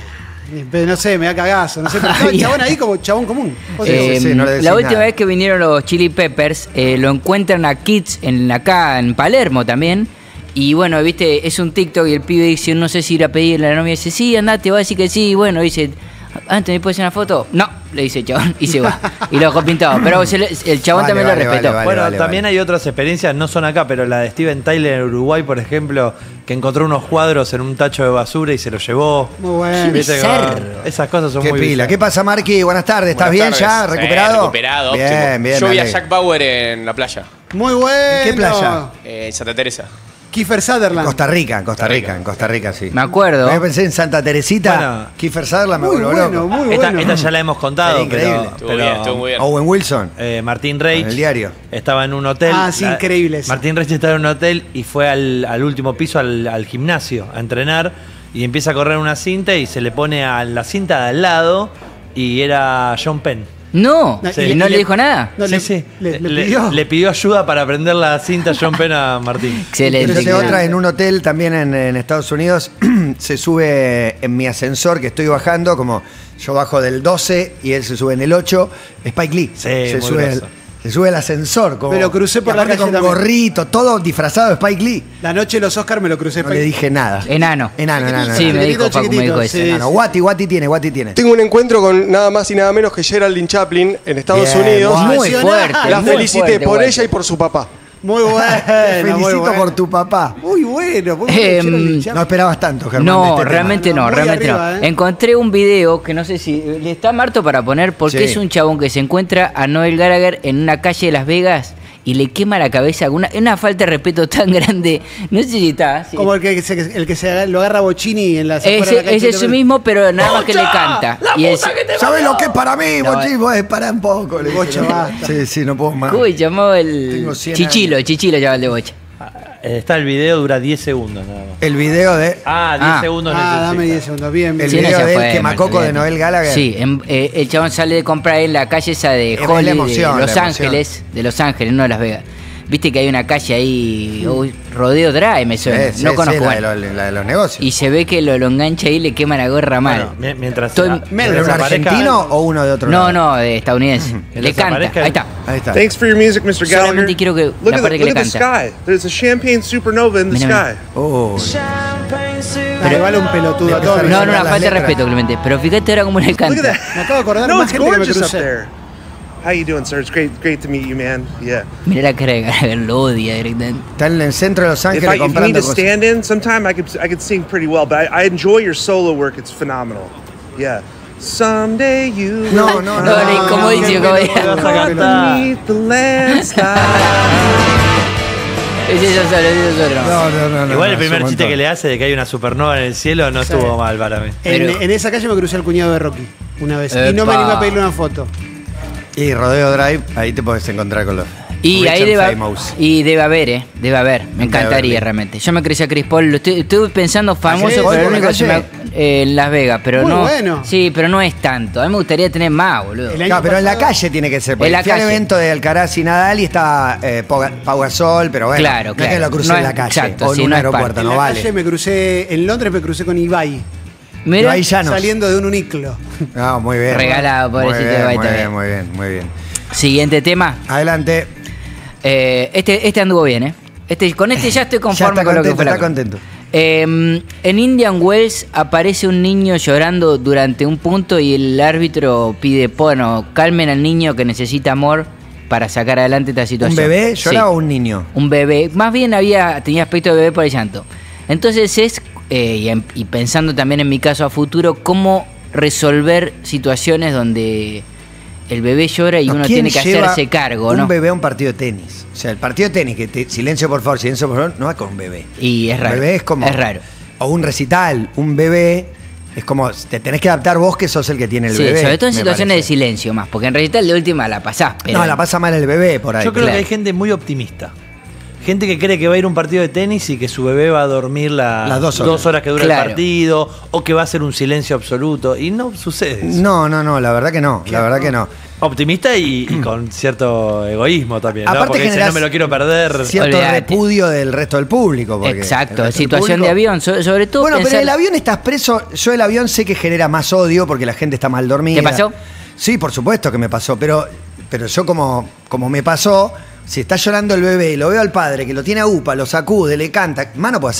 Pero no sé, me da cagazo, no sé, pero estaba el chabón ahí como chabón común. Ozzy Sí, Osbourne. Eh, sí, no le decís la última nada. vez que vinieron los Chili Peppers, eh, lo encuentran a Kids en, acá en Palermo también. Y bueno, viste, es un TikTok y el pibe dice, no sé si ir a pedirle a la novia. Dice, sí, andate, va a decir que sí. Y bueno, dice, Anthony, ¿puedes hacer una foto? No, le dice el chabón y se va. Y lo dejó pintado. Pero se le- el chabón Vale, también vale, lo respetó. vale, Bueno, vale, también vale. hay otras experiencias, no son acá, pero la de Steven Tyler en Uruguay, por ejemplo, que encontró unos cuadros en un tacho de basura y se los llevó. Muy bueno. Viste que- bizarro. Esas cosas son Qué muy pila. bizarras. ¿Qué pasa, Marqui? Buenas tardes. ¿Estás Buenas bien ya? tardes. ¿Recuperado? Sí, recuperado, Bien, óptimo. bien. Yo me vi a alegro. Jack Bauer en la playa, Muy bueno. ¿Qué playa? eh, en Santa Teresa. Kiefer Sutherland. Costa Rica, en Costa Costa Rica, Rica. en Costa Rica, sí. Me acuerdo. Yo pensé en Santa Teresita. Bueno. Kiefer Sutherland me Muy volvió bueno, loco. muy Esta, bueno. esta ya la hemos contado, Sería increíble. pero, Estuvo pero, bien, estuvo muy bien. Owen Wilson. eh, Martín Reich En el diario. estaba en un hotel. Ah, sí, increíble esa. Martín Reich estaba en un hotel y fue al, al último piso, al, al gimnasio, a entrenar y empieza a correr una cinta y se le pone a la cinta de al lado y era John Penn. No, No, ¿y y- no y le le- dijo nada? No, sí, le, sí. le- le pidió. le pidió ayuda para prender la cinta John Penn a Martín. Excelente. Yo sé excelente. otra en un hotel también en, en Estados Unidos. Se sube en mi ascensor que estoy bajando, como yo bajo del doce y él se sube en el ocho. Spike Lee. Sí, se, muy sube el, grosso. se sube el ascensor. Como, Me lo crucé por y la aparte calle con también. gorrito, todo disfrazado de Spike Lee. La noche de los Oscars me lo crucé. No le dije nada. Enano. Enano, enano. Sí, enano. me dijo Chiquitito, Facu, me dijo chiquitito, eso. sí. Enano. Guati, Guati tiene, Guati tiene. Tengo un encuentro con nada más y nada menos que Geraldine Chaplin en Estados Bien, Unidos. muy Muy fuerte. La muy felicité fuerte, por Walter. ella y por su papá. Muy bueno. Te muy felicito bueno. por tu papá. Muy bueno. Muy bueno. Em, Geraldine No Chaplin. esperabas tanto, Germán. de No, este tema. realmente no, Muy realmente arriba, no. ¿eh? Encontré un video que no sé si le está Marto para poner, porque Sí. es un chabón que se encuentra a Noel Gallagher en una calle de Las Vegas y le quema la cabeza. Una, una falta de respeto tan grande. No sé si está. sí. Como el que, se, el que se lo agarra a Bocini en la Es, es ese mismo, pero nada más que le canta. Y es, ¿Sabes lo que es para mí, No, Bochi? Vos pará un poco. Le Bocha, dije. basta. Sí, sí, no puedo más. ¿cómo se llamó el Tengo cien Chichilo? años. Chichilo llamaba el de Bocha. Eh, Está el video, dura diez segundos nada más. El video de. Ah, diez Ah. segundos Ah, necesita. dame diez segundos. Bien, bien. El Sí, video ese del fue, quemacoco Marto, de Noel Gallagher. Sí, en- eh, el chabón sale de comprar en la calle esa de Es Holly, la emoción, de Los la emoción. Ángeles, de Los Ángeles, no de Las Vegas. Viste que hay una calle ahí, uy, Rodeo Drive, me suena. Sí, sí, no sí, conozco. la, de bueno. los, la de los negocios. Y se ve que lo, lo engancha ahí y le quema la gorra mal. Bueno, mi- mientras Estoy- ah, ¿Pero mientras un aparezca- argentino o uno de otro no, lado? no, de estadounidense. Que Le les canta, aparezca el- ahí está. Ahí está. Thanks for your music, mister Gallagher. Solamente quiero que look la at parte the, que le look at the canta. sky. There's a champagne supernova in the Mira, mira. sky. Oh, Pero vale un pelotudo a Le todos. empezaron No, a no, las una falta de letras. respeto, Clemente. Pero fíjate ahora cómo le Look at canta. that. Me acabo de acordar No, más it's gente que me gorgeous up crucé. there. How you doing, sir? It's great, great to meet you, man. Yeah. Mira la cara de Gallagher, lo odia directamente. está en el centro de Los If, Ángeles I, if you need comprando to cosas. stand in, sometime I could I could sing pretty well, but I, I enjoy your solo work. It's phenomenal. Yeah. Someday you will No, no, No, no, como dice, como dice. Vas a cantar. beneath the landslide. Es eso solo, es eso solo. No, no, no, no. Igual no, el primer es un chiste montón. que le hace de que hay una supernova en el cielo no estuvo mal para mí. En, Pero- en esa calle me crucé al cuñado de Rocky una vez. Y no me Epa. animé a pedirle una foto. Y Rodeo Drive, ahí te podés encontrar con los. Y Rich ahí and debe, Famous. y debe haber, ¿eh? Debe haber. Me encantaría haber. realmente. Yo me crecí a Chris Paul. Lo estoy, estuve pensando famoso, ¿Ayer? pero ¿Hoy el por la único que se me calle? eh, en Las Vegas, pero Muy no. bueno. Sí, pero no es tanto. A mí me gustaría tener más, boludo. El año Claro, pero en la pasado- calle tiene que ser. Porque En la fui al calle. evento de Alcaraz y Nadal y estaba eh, Poga- Pau Gasol, pero bueno. Claro, no claro. es que lo crucé No en es- la calle exacto, o en sí, un no es aeropuerto, parte. En no la vale. calle me crucé, en Londres me crucé con Ibai, Pero ahí ya no. saliendo de un uniclo. No, muy bien. Regalado, Muy pobrecito bien, Ibai muy también. bien, muy bien, muy bien. Siguiente tema. Adelante. Eh, este, este anduvo bien, ¿eh? Este, con este ya estoy Ya conforme está con lo que contento, fue la está cosa. contento. Eh, en Indian Wells aparece un niño llorando durante un punto y el árbitro pide, bueno, calmen al niño que necesita amor para sacar adelante esta ¿Un situación. bebé Sí, lloraba o un niño? un bebé. Más bien había tenía aspecto de bebé por el llanto. Entonces es, eh, y, en- y pensando también en mi caso a futuro, cómo resolver situaciones donde el bebé llora y No, uno ¿quién tiene que lleva hacerse cargo, un ¿no? bebé a un partido de tenis. O sea, el partido de tenis, que te- silencio por favor, silencio por favor, no va con un bebé. Y es Un raro. bebé es como. Es raro. O un recital, un bebé. Es como, te tenés que adaptar vos que sos el que tiene el Sí, bebé. sobre todo en me situaciones de parece. silencio más, porque en realidad de última la pasás. Pero No, la pasa mal el bebé por ahí. Yo creo claro. que hay gente muy optimista. Gente que cree que va a ir a un partido de tenis y que su bebé va a dormir la- Las dos horas. que dura Claro. el partido, o que va a ser un silencio absoluto. Y no sucede eso. No, no, no, la verdad que no. La verdad que no. Optimista y, y con cierto egoísmo también, ¿no? Aparte Porque dice, generás no me lo quiero perder. Cierto Olvídate. repudio del resto del público. porque Exacto, el resto del situación público- de avión, so- sobre todo Bueno, pero pensar- el avión estás preso. Yo el avión sé que genera más odio porque la gente está mal dormida. ¿Te pasó? Sí, por supuesto que me pasó. Pero, pero yo como, como me pasó, si está llorando el bebé y lo veo al padre que lo tiene a UPA, lo sacude, le canta, más no puede hacer.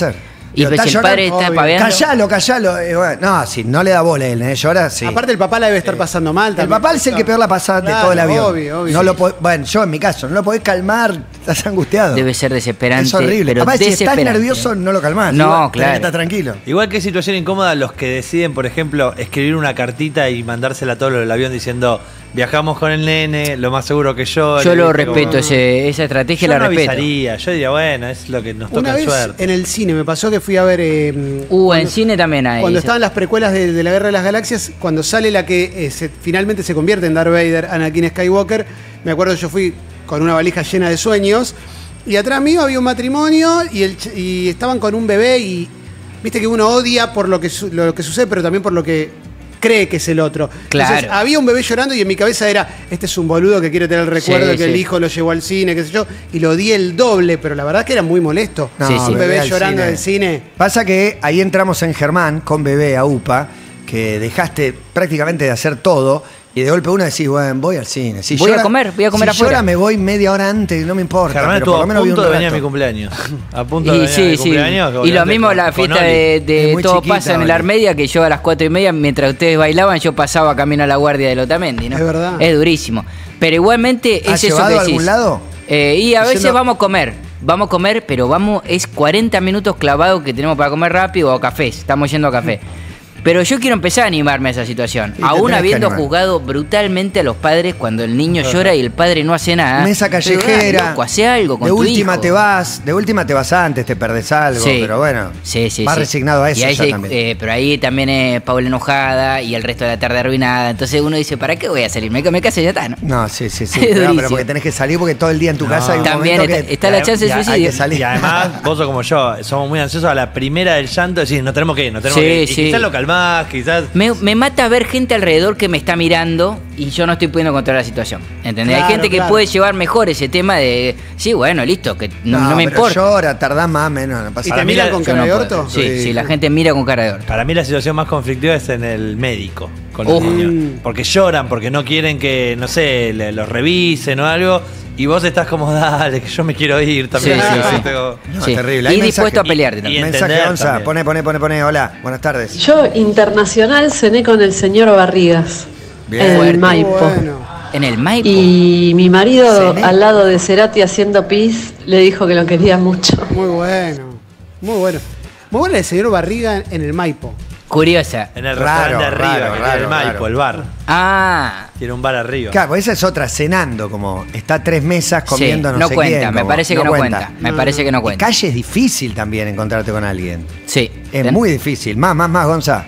Y Pero pues está el padre llorando, está obvio. paveando. Callalo, callalo. Eh, bueno, no, si no le da bola él, ¿eh? Llora, sí. Aparte el papá la debe estar pasando mal el también. papá es el que peor la pasa de Claro, todo el avión. obvio, obvio. No lo po- bueno, yo en mi caso, no lo podés calmar, estás angustiado. Debe ser desesperante. Es horrible. Pero Aparte, si estás desesperante. nervioso, no lo calmás. No, Igual, tenés claro. que estar tranquilo. Igual que situación incómoda los que deciden, por ejemplo, escribir una cartita y mandársela a todo lo del avión diciendo viajamos con el nene, lo más seguro que yo. Yo lo ¿viste? Como- respeto, ese- esa estrategia Yo la no respeto. avisaría, yo diría, bueno, es lo que nos toca Una en vez suerte. en el cine me pasó que fui a ver. eh, Uh, en cuando- cine también hay. Cuando esa- estaban las precuelas de, de la Guerra de las Galaxias, cuando sale la que eh, se- finalmente se convierte en Darth Vader, Anakin Skywalker, me acuerdo yo fui con una valija llena de sueños y atrás mío había un matrimonio y, el, ch- y estaban con un bebé y viste que uno odia por lo que, su- lo que sucede, pero también por lo que cree que es el otro. Claro. Entonces había un bebé llorando y en mi cabeza era, este es un boludo que quiere tener el recuerdo Sí, de que sí. el hijo lo llevó al cine, qué sé yo, y lo di el doble, pero la verdad que era muy molesto. No, Sí, sí. Un bebé al llorando cine. del cine. Pasa que ahí entramos en Germán con bebé a UPA, que dejaste prácticamente de hacer todo y de golpe uno decís, bueno, voy al cine. Si Voy a comer, voy a comer si afuera. llora me voy media hora antes, no me importa. Germán pero estuvo por lo a menos vi un punto de venir a rato. mi cumpleaños. A punto de Y venir a sí, mi sí. cumpleaños. Y lo obviamente, mismo con- la con fiesta Oli. de, de Es muy Todo chiquita, pasa en Oli. la Armedia, que yo a las cuatro y media, mientras ustedes bailaban, yo pasaba camino a la guardia de Lotamendi, ¿no? Es verdad. Es durísimo. Pero igualmente ¿Has es eso llevado que a decís. algún lado? Eh, y a veces Diciendo- vamos a comer. Vamos a comer, pero vamos, es cuarenta minutos clavados que tenemos para comer rápido o cafés. Estamos yendo a café. Pero yo quiero empezar a animarme a esa situación. Y te Aún tenés que habiendo animar. juzgado brutalmente a los padres cuando el niño llora y el padre no hace nada. Mesa Pero, callejera. loco, hace algo con de tu última hijo. te vas, de última te vas antes, te perdés algo, Sí. pero bueno. Sí, sí, vas sí. resignado a eso Y ahí ya se- también. eh, pero ahí también es Paula enojada y el resto de la tarde arruinada. Entonces uno dice, ¿para qué voy a salir? Me, me caso y ya está, ¿no? No, sí, sí, sí. Es No, pero durísimo. porque tenés que salir porque todo el día en tu casa hay un También momento está- que está la chance de ya hay suicidio. que salir. Y además, vos sos como yo, somos muy ansiosos a la primera del llanto, decís, no tenemos que ir, no tenemos Sí, que ir. Y sí. quizás lo calmás, quizás. Me, me mata ver gente alrededor que me está mirando y yo no estoy pudiendo controlar la situación. ¿Entendés? Claro, Hay gente que claro. puede llevar mejor ese tema de, sí, bueno, listo, que no, no me pero importa. llora, tardás más, menos, no pasa ¿Y Para te mí miran la- con Yo cara no de puedo. orto? Sí, Sí. sí, la gente mira con cara de orto. Para mí la situación más conflictiva es en el médico con los Uf. niños. Porque lloran, porque no quieren que, no sé, le- los revisen o algo. Y vos estás como, dale, que yo me quiero ir también. Sí, sí, sí. Tengo- No, Sí. terrible. Hay Y dispuesto mensaje. a pelearte Y- también. y Mensaje entender Gonza, también. pone, pone, pone, pone, hola, buenas tardes. Yo internacional cené con el señor Barrigas Bien. en Fuerte. el Maipo. Bueno. En el Maipo. Y mi marido Cené. al lado de Cerati haciendo pis le dijo que lo quería mucho. Muy bueno, muy bueno. Muy buena el señor Barriga en el Maipo. Curiosa. En el Raro, restaurante arriba, raro, que tiene el raro, Maipo, raro. el bar. Ah, Tiene un bar arriba. Claro, pues esa es otra, cenando, como está a tres mesas comiendo sí, no, no sé cuenta, quién, me como, parece que no cuenta. Me parece que no En cuenta. calle es difícil también encontrarte con alguien. Sí. Es Ten- muy difícil. Más, más, más, Gonza.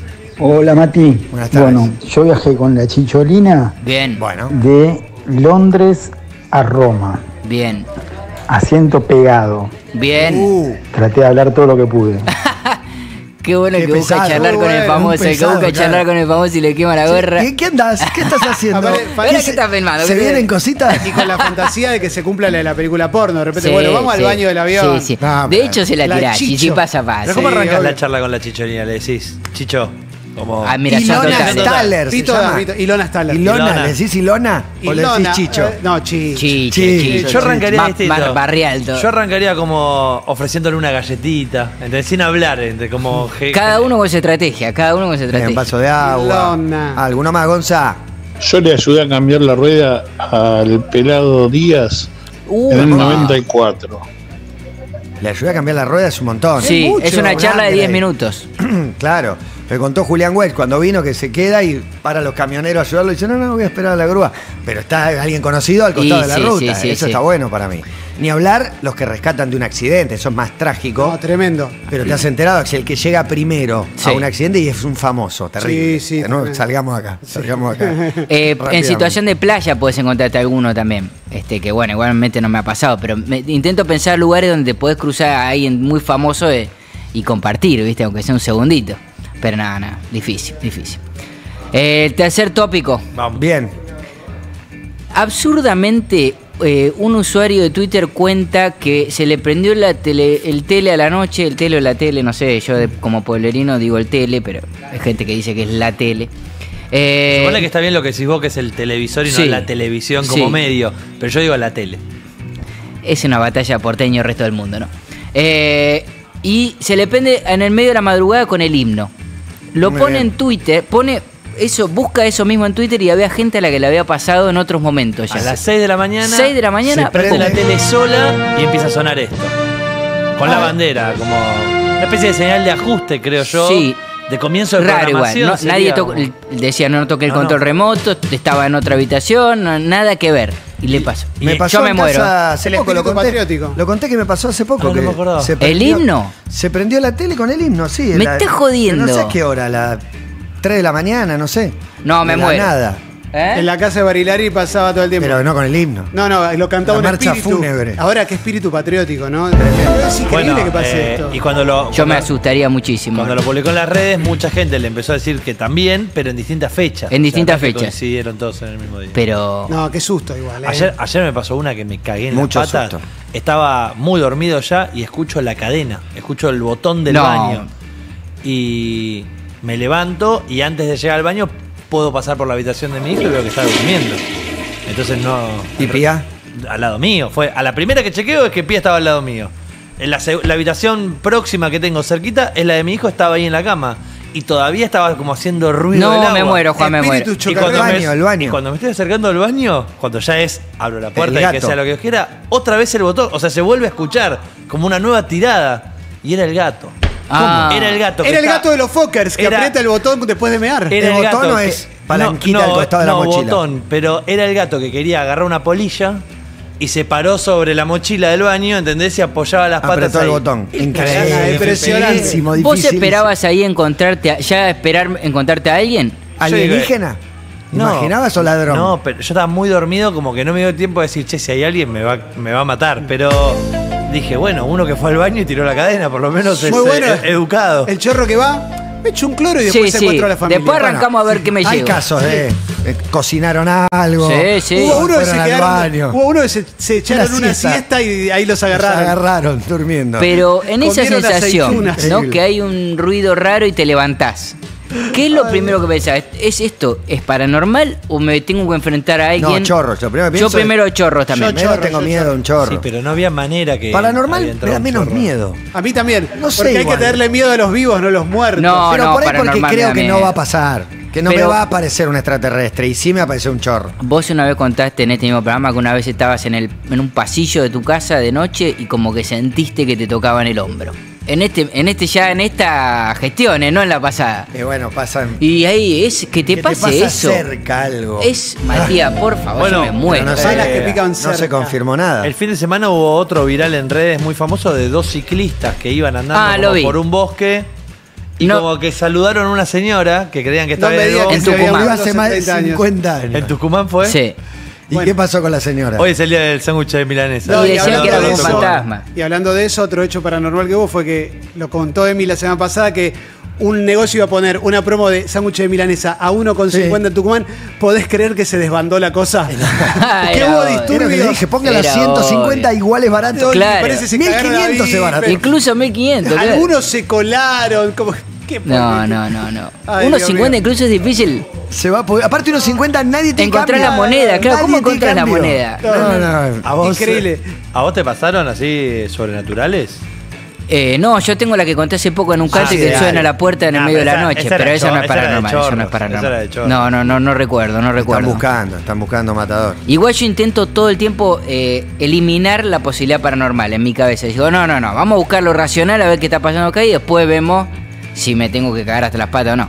Hola Mati. Buenas tardes. Bueno, yo viajé con la chicholina Bien, Bueno. de Londres a Roma, bien, asiento pegado. bien. Uh, Traté de hablar todo lo que pude. Qué bueno Qué que busca pesado, charlar muy con el bueno, famoso, un que pesado, busca charlar claro. con el famoso y le quema la gorra. ¿Qué, qué andás? ¿Qué estás haciendo? Aparte, ¿Qué parece se- que estás filmando, ¿Se ¿qué? vienen cositas? Y con la fantasía de que se cumpla la de la película porno. De repente, Sí, bueno, vamos al sí. baño del avión. Sí, sí. No, de pero- hecho, se la La tirás. Y si Chicho. pasa, pasa. Pero ¿cómo Sí, arrancas obvio. la charla con la chicholina? Le decís, Chicho, como... Admiración Ilona total. Staller se Tito llama. Davito- Ilona Staller. Ilona, Ilona. ¿le decís Ilona? ¿O le Ilona, decís Chicho? eh, no, Chicho. Chicho, Sí, Chicho. Yo arrancaría Más- distinto. más barrialto. Yo arrancaría como ofreciéndole una galletita, ¿entendés? Sin hablar, entre como... je- Cada uno con su estrategia, cada uno con su Un estrategia. vaso de agua. Ilona. ¿Alguno más, Gonza? Yo le ayudé a cambiar la rueda al pelado Díaz Uh, en el ah. noventa y cuatro. Le ayudé a cambiar la rueda, es un montón. Sí, mucho, es una charla de grande diez ahí. minutos. Claro. Me contó Julián Welch cuando vino que se queda y para los camioneros a ayudarlo y dice, no, no, voy a esperar a la grúa. Pero está alguien conocido al costado Y de la sí, ruta. sí, sí, Eso sí. está bueno para mí. Ni hablar los que rescatan de un accidente, eso es más trágico. No, tremendo. Pero te has enterado que el que llega primero Sí. a un accidente y es un famoso, terrible. Sí, sí, De nuevo, tremendo. salgamos acá, salgamos acá. Eh, en Rápidamente. situación de playa puedes encontrarte alguno también. Este, que bueno, igualmente no me ha pasado, pero me- intento pensar lugares donde podés cruzar a alguien muy famoso eh, y compartir, ¿viste? Aunque sea un segundito. Pero nada, nada, difícil, difícil. Eh, el tercer tópico. Vamos. Bien. Absurdamente, eh, un usuario de Twitter cuenta que se le prendió la tele, el tele a la noche, el tele o la tele, no sé, yo de- como pueblerino digo el tele, pero hay gente que dice que es la tele. Eh, Supone que está bien lo que decís vos, que es el televisor y sí. no la televisión como Sí. medio. Pero yo digo la tele. Es una batalla porteño el resto del mundo, ¿no? Eh, y se le prende en el medio de la madrugada con el himno. Lo Muy pone bien. en Twitter, pone eso, busca eso mismo en Twitter y había gente a la que le había pasado en otros momentos ya. A las seis de la mañana. seis de la mañana, Se prende la prende. tele sola y empieza a sonar esto. Con la Ah. bandera, como una especie de señal de ajuste, creo yo. Sí. De comienzo de Raro igual, programación. no, sería nadie tocó- como- decía no toqué el No, control no. remoto, estaba en otra habitación, no- nada que ver. Y le pasó. Y Me pasó yo me en muero. casa hace El poco, lo espíritu conté. patriótico. Lo conté que me pasó hace poco. Ah, no que me acordaba. se ¿El prendió- himno? Se prendió la tele con el himno, sí. Me la- estás jodiendo. No sé a qué hora, a las tres de la mañana, no sé. No, me De la muero. Nada. ¿Eh? En la casa de Barilari pasaba todo el tiempo. Pero no con el himno. No, no, lo cantaba La un marcha espíritu. fúnebre. Ahora, qué espíritu patriótico, ¿no? Es increíble Bueno, que pase eh, esto. y cuando lo, Yo me cuando- asustaría muchísimo. Cuando lo publicó en las redes, mucha gente le empezó a decir que también, pero en distintas fechas. En distintas no es que fechas. Coincidieron todos en el mismo día. Pero No, qué susto igual, ¿eh? Ayer, ayer me pasó una que me cagué en Mucho las patas. susto. Estaba muy dormido ya y escucho la cadena, escucho el botón del No. baño. Y me levanto y antes de llegar al baño puedo pasar por la habitación de mi hijo y veo que está durmiendo. Entonces no... ¿Y Pía? Al lado mío. Fue a la primera que chequeo es que Pía estaba al lado mío. En la, seg- la habitación próxima que tengo cerquita es la de mi hijo, estaba ahí en la cama. Y todavía estaba como haciendo ruido del no, agua. me muero, Juan, me muero. Espíritu Y chocarrero. cuando, El me, baño, el baño. y cuando me estoy acercando al baño, cuando ya es, abro la puerta El y que gato. sea lo que Dios quiera, otra vez el botón, o sea, se vuelve a escuchar como una nueva tirada. Y era el gato. Ah. Era el gato. que Era el está- gato de los Fokkers que Era- aprieta el botón después de mear. Era ¿El el botón gato o que- es palanquita al costado de la no, mochila? botón, pero era el gato que quería agarrar una polilla y se paró sobre la mochila del baño, ¿entendés? Y apoyaba las patas Apretó ahí. el botón. Impresionante, impresionante. Dificilísimo, ¿Vos dificilísimo. esperabas ahí encontrarte, a- ya esperar encontrarte a alguien? ¿Alienígena? No, ¿Imaginabas o ladrón? No, pero yo estaba muy dormido, como que no me dio tiempo de decir, che, si hay alguien me va, me va a matar. Pero dije, bueno, uno que fue al baño y tiró la cadena, por lo menos es Muy bueno. eh, educado. El chorro que va, me echo un cloro y después Sí, se sí. encuentra a la familia. Después arrancamos a ver qué me Hay llevo. casos de eh, cocinaron algo. Sí, sí. Hubo uno que se fueron al quedaron, baño. hubo uno que se, se echaron Una una siesta. siesta y ahí los Se agarraron. agarraron durmiendo. Pero en esa Comieron sensación, aceitunas. ¿no? Increíble. Que hay un ruido raro y te levantás. ¿Qué es lo primero que pensás? ¿Es esto? ¿Es paranormal o me tengo que enfrentar a alguien? No, chorros. Lo primero que Yo pienso primero chorros también. Primero chorro, tengo yo miedo de un chorro. Sí, pero no había manera que. Paranormal había me entrado da un menos chorro. miedo. A mí también. No sé porque hay igual. que tenerle miedo a los vivos, no a los muertos. No, Pero no, por ahí porque paranormal me creo da que no miedo. va a pasar. Que no Pero- me va a aparecer un extraterrestre. Y sí me apareció un chorro. Vos una vez contaste en este mismo programa que una vez estabas en, el, en un pasillo de tu casa de noche y como que sentiste que te tocaban el hombro. En este, en este ya, en esta gestión, ¿eh? No en la pasada. Y bueno, pasan. Y ahí es que te que pase pasa eso. cerca algo. Es, Matías, por favor, Bueno, yo me muero. Pero no, Balas sé, que pican no se cerca. confirmó nada. El fin de semana hubo otro viral en redes muy famoso de dos ciclistas que iban andando Ah, como lo vi. por un bosque y No. como que saludaron a una señora que creían que No estaba me en el digas que bosque. En se había Tucumán. muerto hace hace más de treinta años. cincuenta años. ¿En Tucumán fue? Sí. ¿Y Bueno. qué pasó con la señora? Hoy es el día del sándwich de milanesa. No, Y y decían hablando que era de un eso- fantasma. Y hablando de eso, otro hecho paranormal que hubo fue que lo contó Emi la semana pasada que un negocio iba a poner una promo de sándwich de milanesa a uno con cincuenta Sí. en Tucumán. ¿Podés creer que se desbandó la cosa? que Era hubo otro. Era que le disturbios. dije, póngala Era ciento cincuenta obvio. iguales baratos. Oye, Claro. parece se mil cagaron a quinientos se bife. barato. Incluso mil quinientos. claro. Algunos se colaron. Como, ¿qué No, política? no, no, no. Ay, unos Dios cincuenta mío. incluso es difícil Se va a poder- Aparte unos cincuenta nadie te encontrar cambia. la moneda. Claro, ¿cómo Nadie te encontrás la cambia. moneda? No, no. ¿A vos, Increíble. ¿A vos te pasaron así sobrenaturales? Eh, no, yo tengo la que conté hace poco en un country sí, que dale. suena a la puerta en el Ah, medio de pero la esa- noche, esa era pero de esa no chorro, es esa era de paranormal, eso no es chorros, paranormal. esa era de chorros. No, no, no, no recuerdo, no Están recuerdo. buscando, están buscando matador. Igual yo intento todo el tiempo eh, eliminar la posibilidad paranormal en mi cabeza. Digo, no, no, no, vamos a buscar lo racional a ver qué está pasando acá y después vemos si me tengo que cagar hasta las patas o no.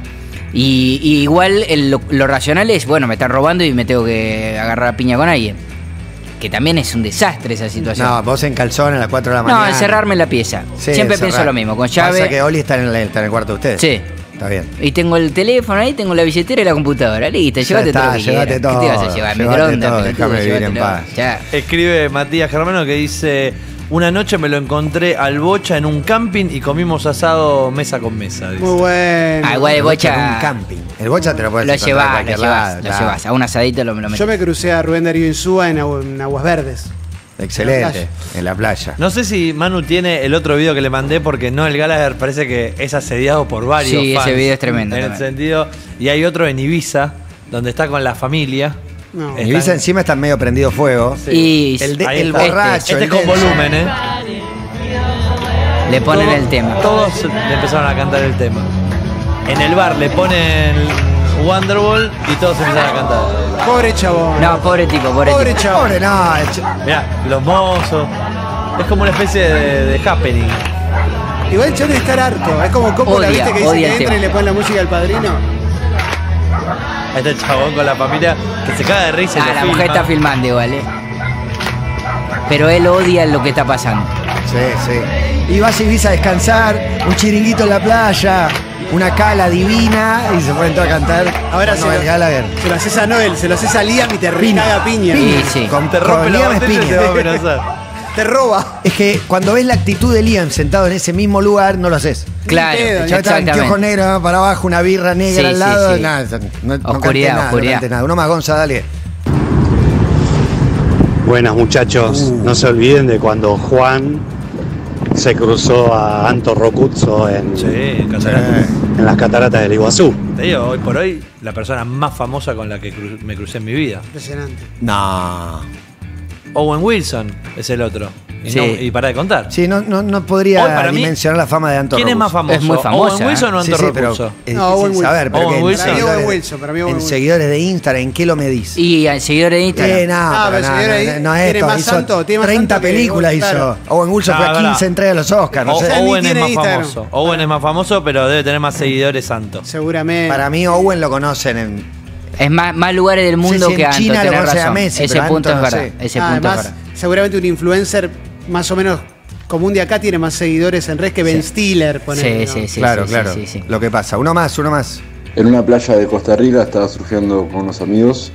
Y, y igual el- lo, lo racional es, bueno, me están robando y me tengo que agarrar a piña con alguien. Que también es un desastre esa situación. No, vos en calzón a las cuatro de la No, mañana. encerrarme en la pieza. Sí, Siempre encerrar. pienso lo mismo, con llave. Pasa que Oli está en el, está en el cuarto de ustedes. Sí. Está bien. Y tengo el teléfono ahí, tengo la billetera y la computadora. Listo, Ya llévate está, todo lo que llévate quieras. ¿Qué te vas a todo, llevar? llévate Microondas, todo, pelotudo, déjame vivir en llévatelo. paz. Ya. Escribe Matías Germano que dice: una noche me lo encontré al Bocha en un camping y comimos asado mesa con mesa. dice. Muy bueno. Ah, igual el El bocha. en un camping. El bocha te lo puedes Lo encontrar en llevas, lo cualquier llevas, lado, lo claro. llevas. A un asadito lo, lo metes. Yo me crucé a Rubén Darío Insúa en, Agu- en Aguas Verdes. Excelente. En la playa. No sé si Manu tiene el otro video que le mandé porque Noel Gallagher parece que es asediado por varios Sí, ese fans. video es tremendo En el también. sentido, y hay otro en Ibiza donde está con la familia. No. En Ibiza encima está medio prendido fuego. Y El, de- Ahí el está. borracho. Este el es con denso. volumen, ¿eh? Le ponen Todo- el tema. Todos le empezaron a cantar el tema. En el bar le ponen Wonderwall y todos empezaron a cantar. Pobre chabón. No, pobre tipo, pobre, Pobre tipo. chabón. Pobre, no. ch- Mirá, los mozos. Es como una especie de, de happening. Igual el chabón debe estar harto. Es como Coppola, Odia, ¿viste? Que dice odia que el entra tema. y le pone la música al padrino. Ahí está el chabón con la familia que se caga de risa. y Ah, lo la filma. mujer está filmando igual, eh. Pero él odia lo que está pasando. Sí, sí. Y vas y vis a descansar, un chiringuito en la playa, una cala divina y se ponen todos a cantar. Ahora con se Noel lo, Gallagher. se lo haces a Noel, se lo haces a Liam y te recaga piña. Sí, sí. Con, Te rompe con la Liam es botella y te piña. va a amenazar. Te roba. Es que cuando ves la actitud de Liam sentado en ese mismo lugar, no lo haces. Claro, pedo, El chaval estaba en anteojo exactamente. negro, para abajo, una birra negra Sí, al sí, lado. sí. Nada, no, no Oscuridad, canté nada, oscuridad. no canté nada. Uno más, Gonza, dale. Buenas muchachos, no se olviden de cuando Juan se cruzó a Anto Rocuzzo en, Sí, en Catarata. en las cataratas del Iguazú. Te digo, hoy por hoy, la persona más famosa con la que cru- me crucé en mi vida. Impresionante. No. Owen Wilson es el otro. Y, Sí. no- y para de contar. Sí, no, no, no podría Hoy, para mí, dimensionar la fama de Anto ¿Quién es más Rocuzzo. famoso? Es muy famosa, ¿Owen Wilson o Sí, Anto sí, pero, Rocuzzo? eh, No, Owen sin saber, Wilson. pero Owen que en Wilson. Para mí seguidores- Owen Wilson, para mí Owen en Wilson. seguidores de Instagram, ¿en qué lo medís? Y al seguidor de Instagram. Eh, no, Ah, pero pero no, señora, no, no es tiene esto, más hizo santo, tiene más treinta santo que- películas claro. hizo. Owen Wilson No, fue a es verdad. quince entregas de los Oscars, no O- sé. sea, ni Owen es tiene más Instagram. famoso. Owen es más famoso, pero debe tener más seguidores santos. Seguramente. Para mí Owen lo conocen en... Es más, más lugares del No sé mundo si en que Anto, China lo tenés conocen a razón. Messi, Ese pero punto Anto es no verdad. sé. Ese punto es Además, verdad. seguramente un influencer más o menos común de acá tiene más seguidores en redes que Ben Stiller. ponele, Sí, ¿no? sí, sí. claro, sí, claro. sí, sí. Lo que pasa. Uno más, uno más. En una playa de Costa Rica estaba surfeando con unos amigos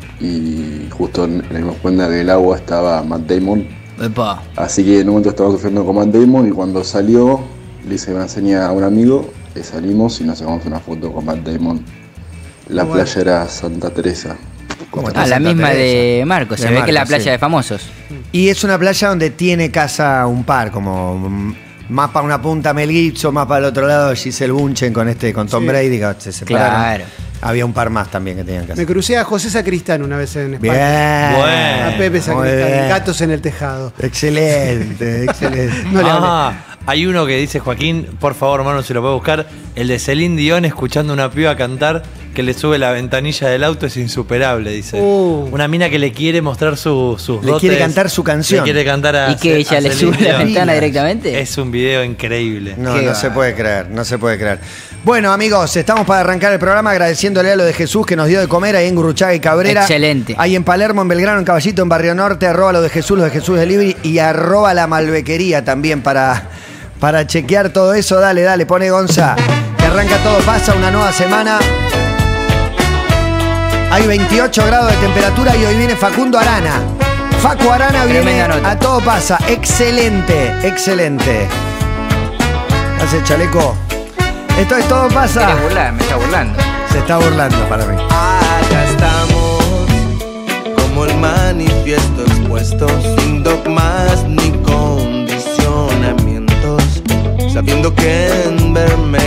y justo nos dimos cuenta que el agua estaba Matt Damon. Epa. Así que en un momento estaba surfeando con Matt Damon y cuando salió le hice una seña a un amigo, le salimos y nos sacamos una foto con Matt Damon. La Bueno. playa era Santa Teresa. ¿Cómo está Ah, la Santa misma Teresa? de Marcos. Se De ve que Marcos, es la playa sí. de famosos. Y es una playa donde tiene casa un par, como mm, más para una punta Mel Gibson, más para el otro lado Giselle Bunchen con este, con Tom Sí. Brady, que se separaron. Claro. Había un par más también que tenían casa. Me crucé a José Sacristán una vez en España. Bien. Bueno. A Pepe Muy Sacristán, bien. Gatos en el tejado. Excelente, excelente. No le hablé. Ah, hay uno que dice Joaquín, por favor, hermano, si lo puede buscar. El de Celine Dion escuchando a una piba cantar que le sube la ventanilla del auto es insuperable, dice. Uh. Una mina que le quiere mostrar su, sus Le dotes. quiere cantar su canción. Le quiere cantar a ¿Y que Ce- ella a le Celine sube la Dion. ventana directamente? Es un video increíble. No, Qué no va. se puede creer, no se puede creer. Bueno, amigos, estamos para arrancar el programa agradeciéndole a lo de Jesús que nos dio de comer ahí en Gurruchaga y Cabrera. Excelente. Ahí en Palermo, en Belgrano, en Caballito, en Barrio Norte, arroba lo de Jesús, lo de Jesús Delivery y arroba la Malbequería también para, para chequear todo eso. Dale, dale, pone Gonza. Que arranca todo, pasa una nueva semana. Hay veintiocho grados de temperatura y hoy viene Facundo Arana. Facu Arana viene Tremenda nota. a todo pasa. Excelente, excelente. Hace chaleco. Esto es todo pasa. ¿Quieres burlar? Me está burlando. Se está burlando para mí. Acá estamos, como el manifiesto expuesto, sin dogmas ni condicionamientos, sabiendo que en verme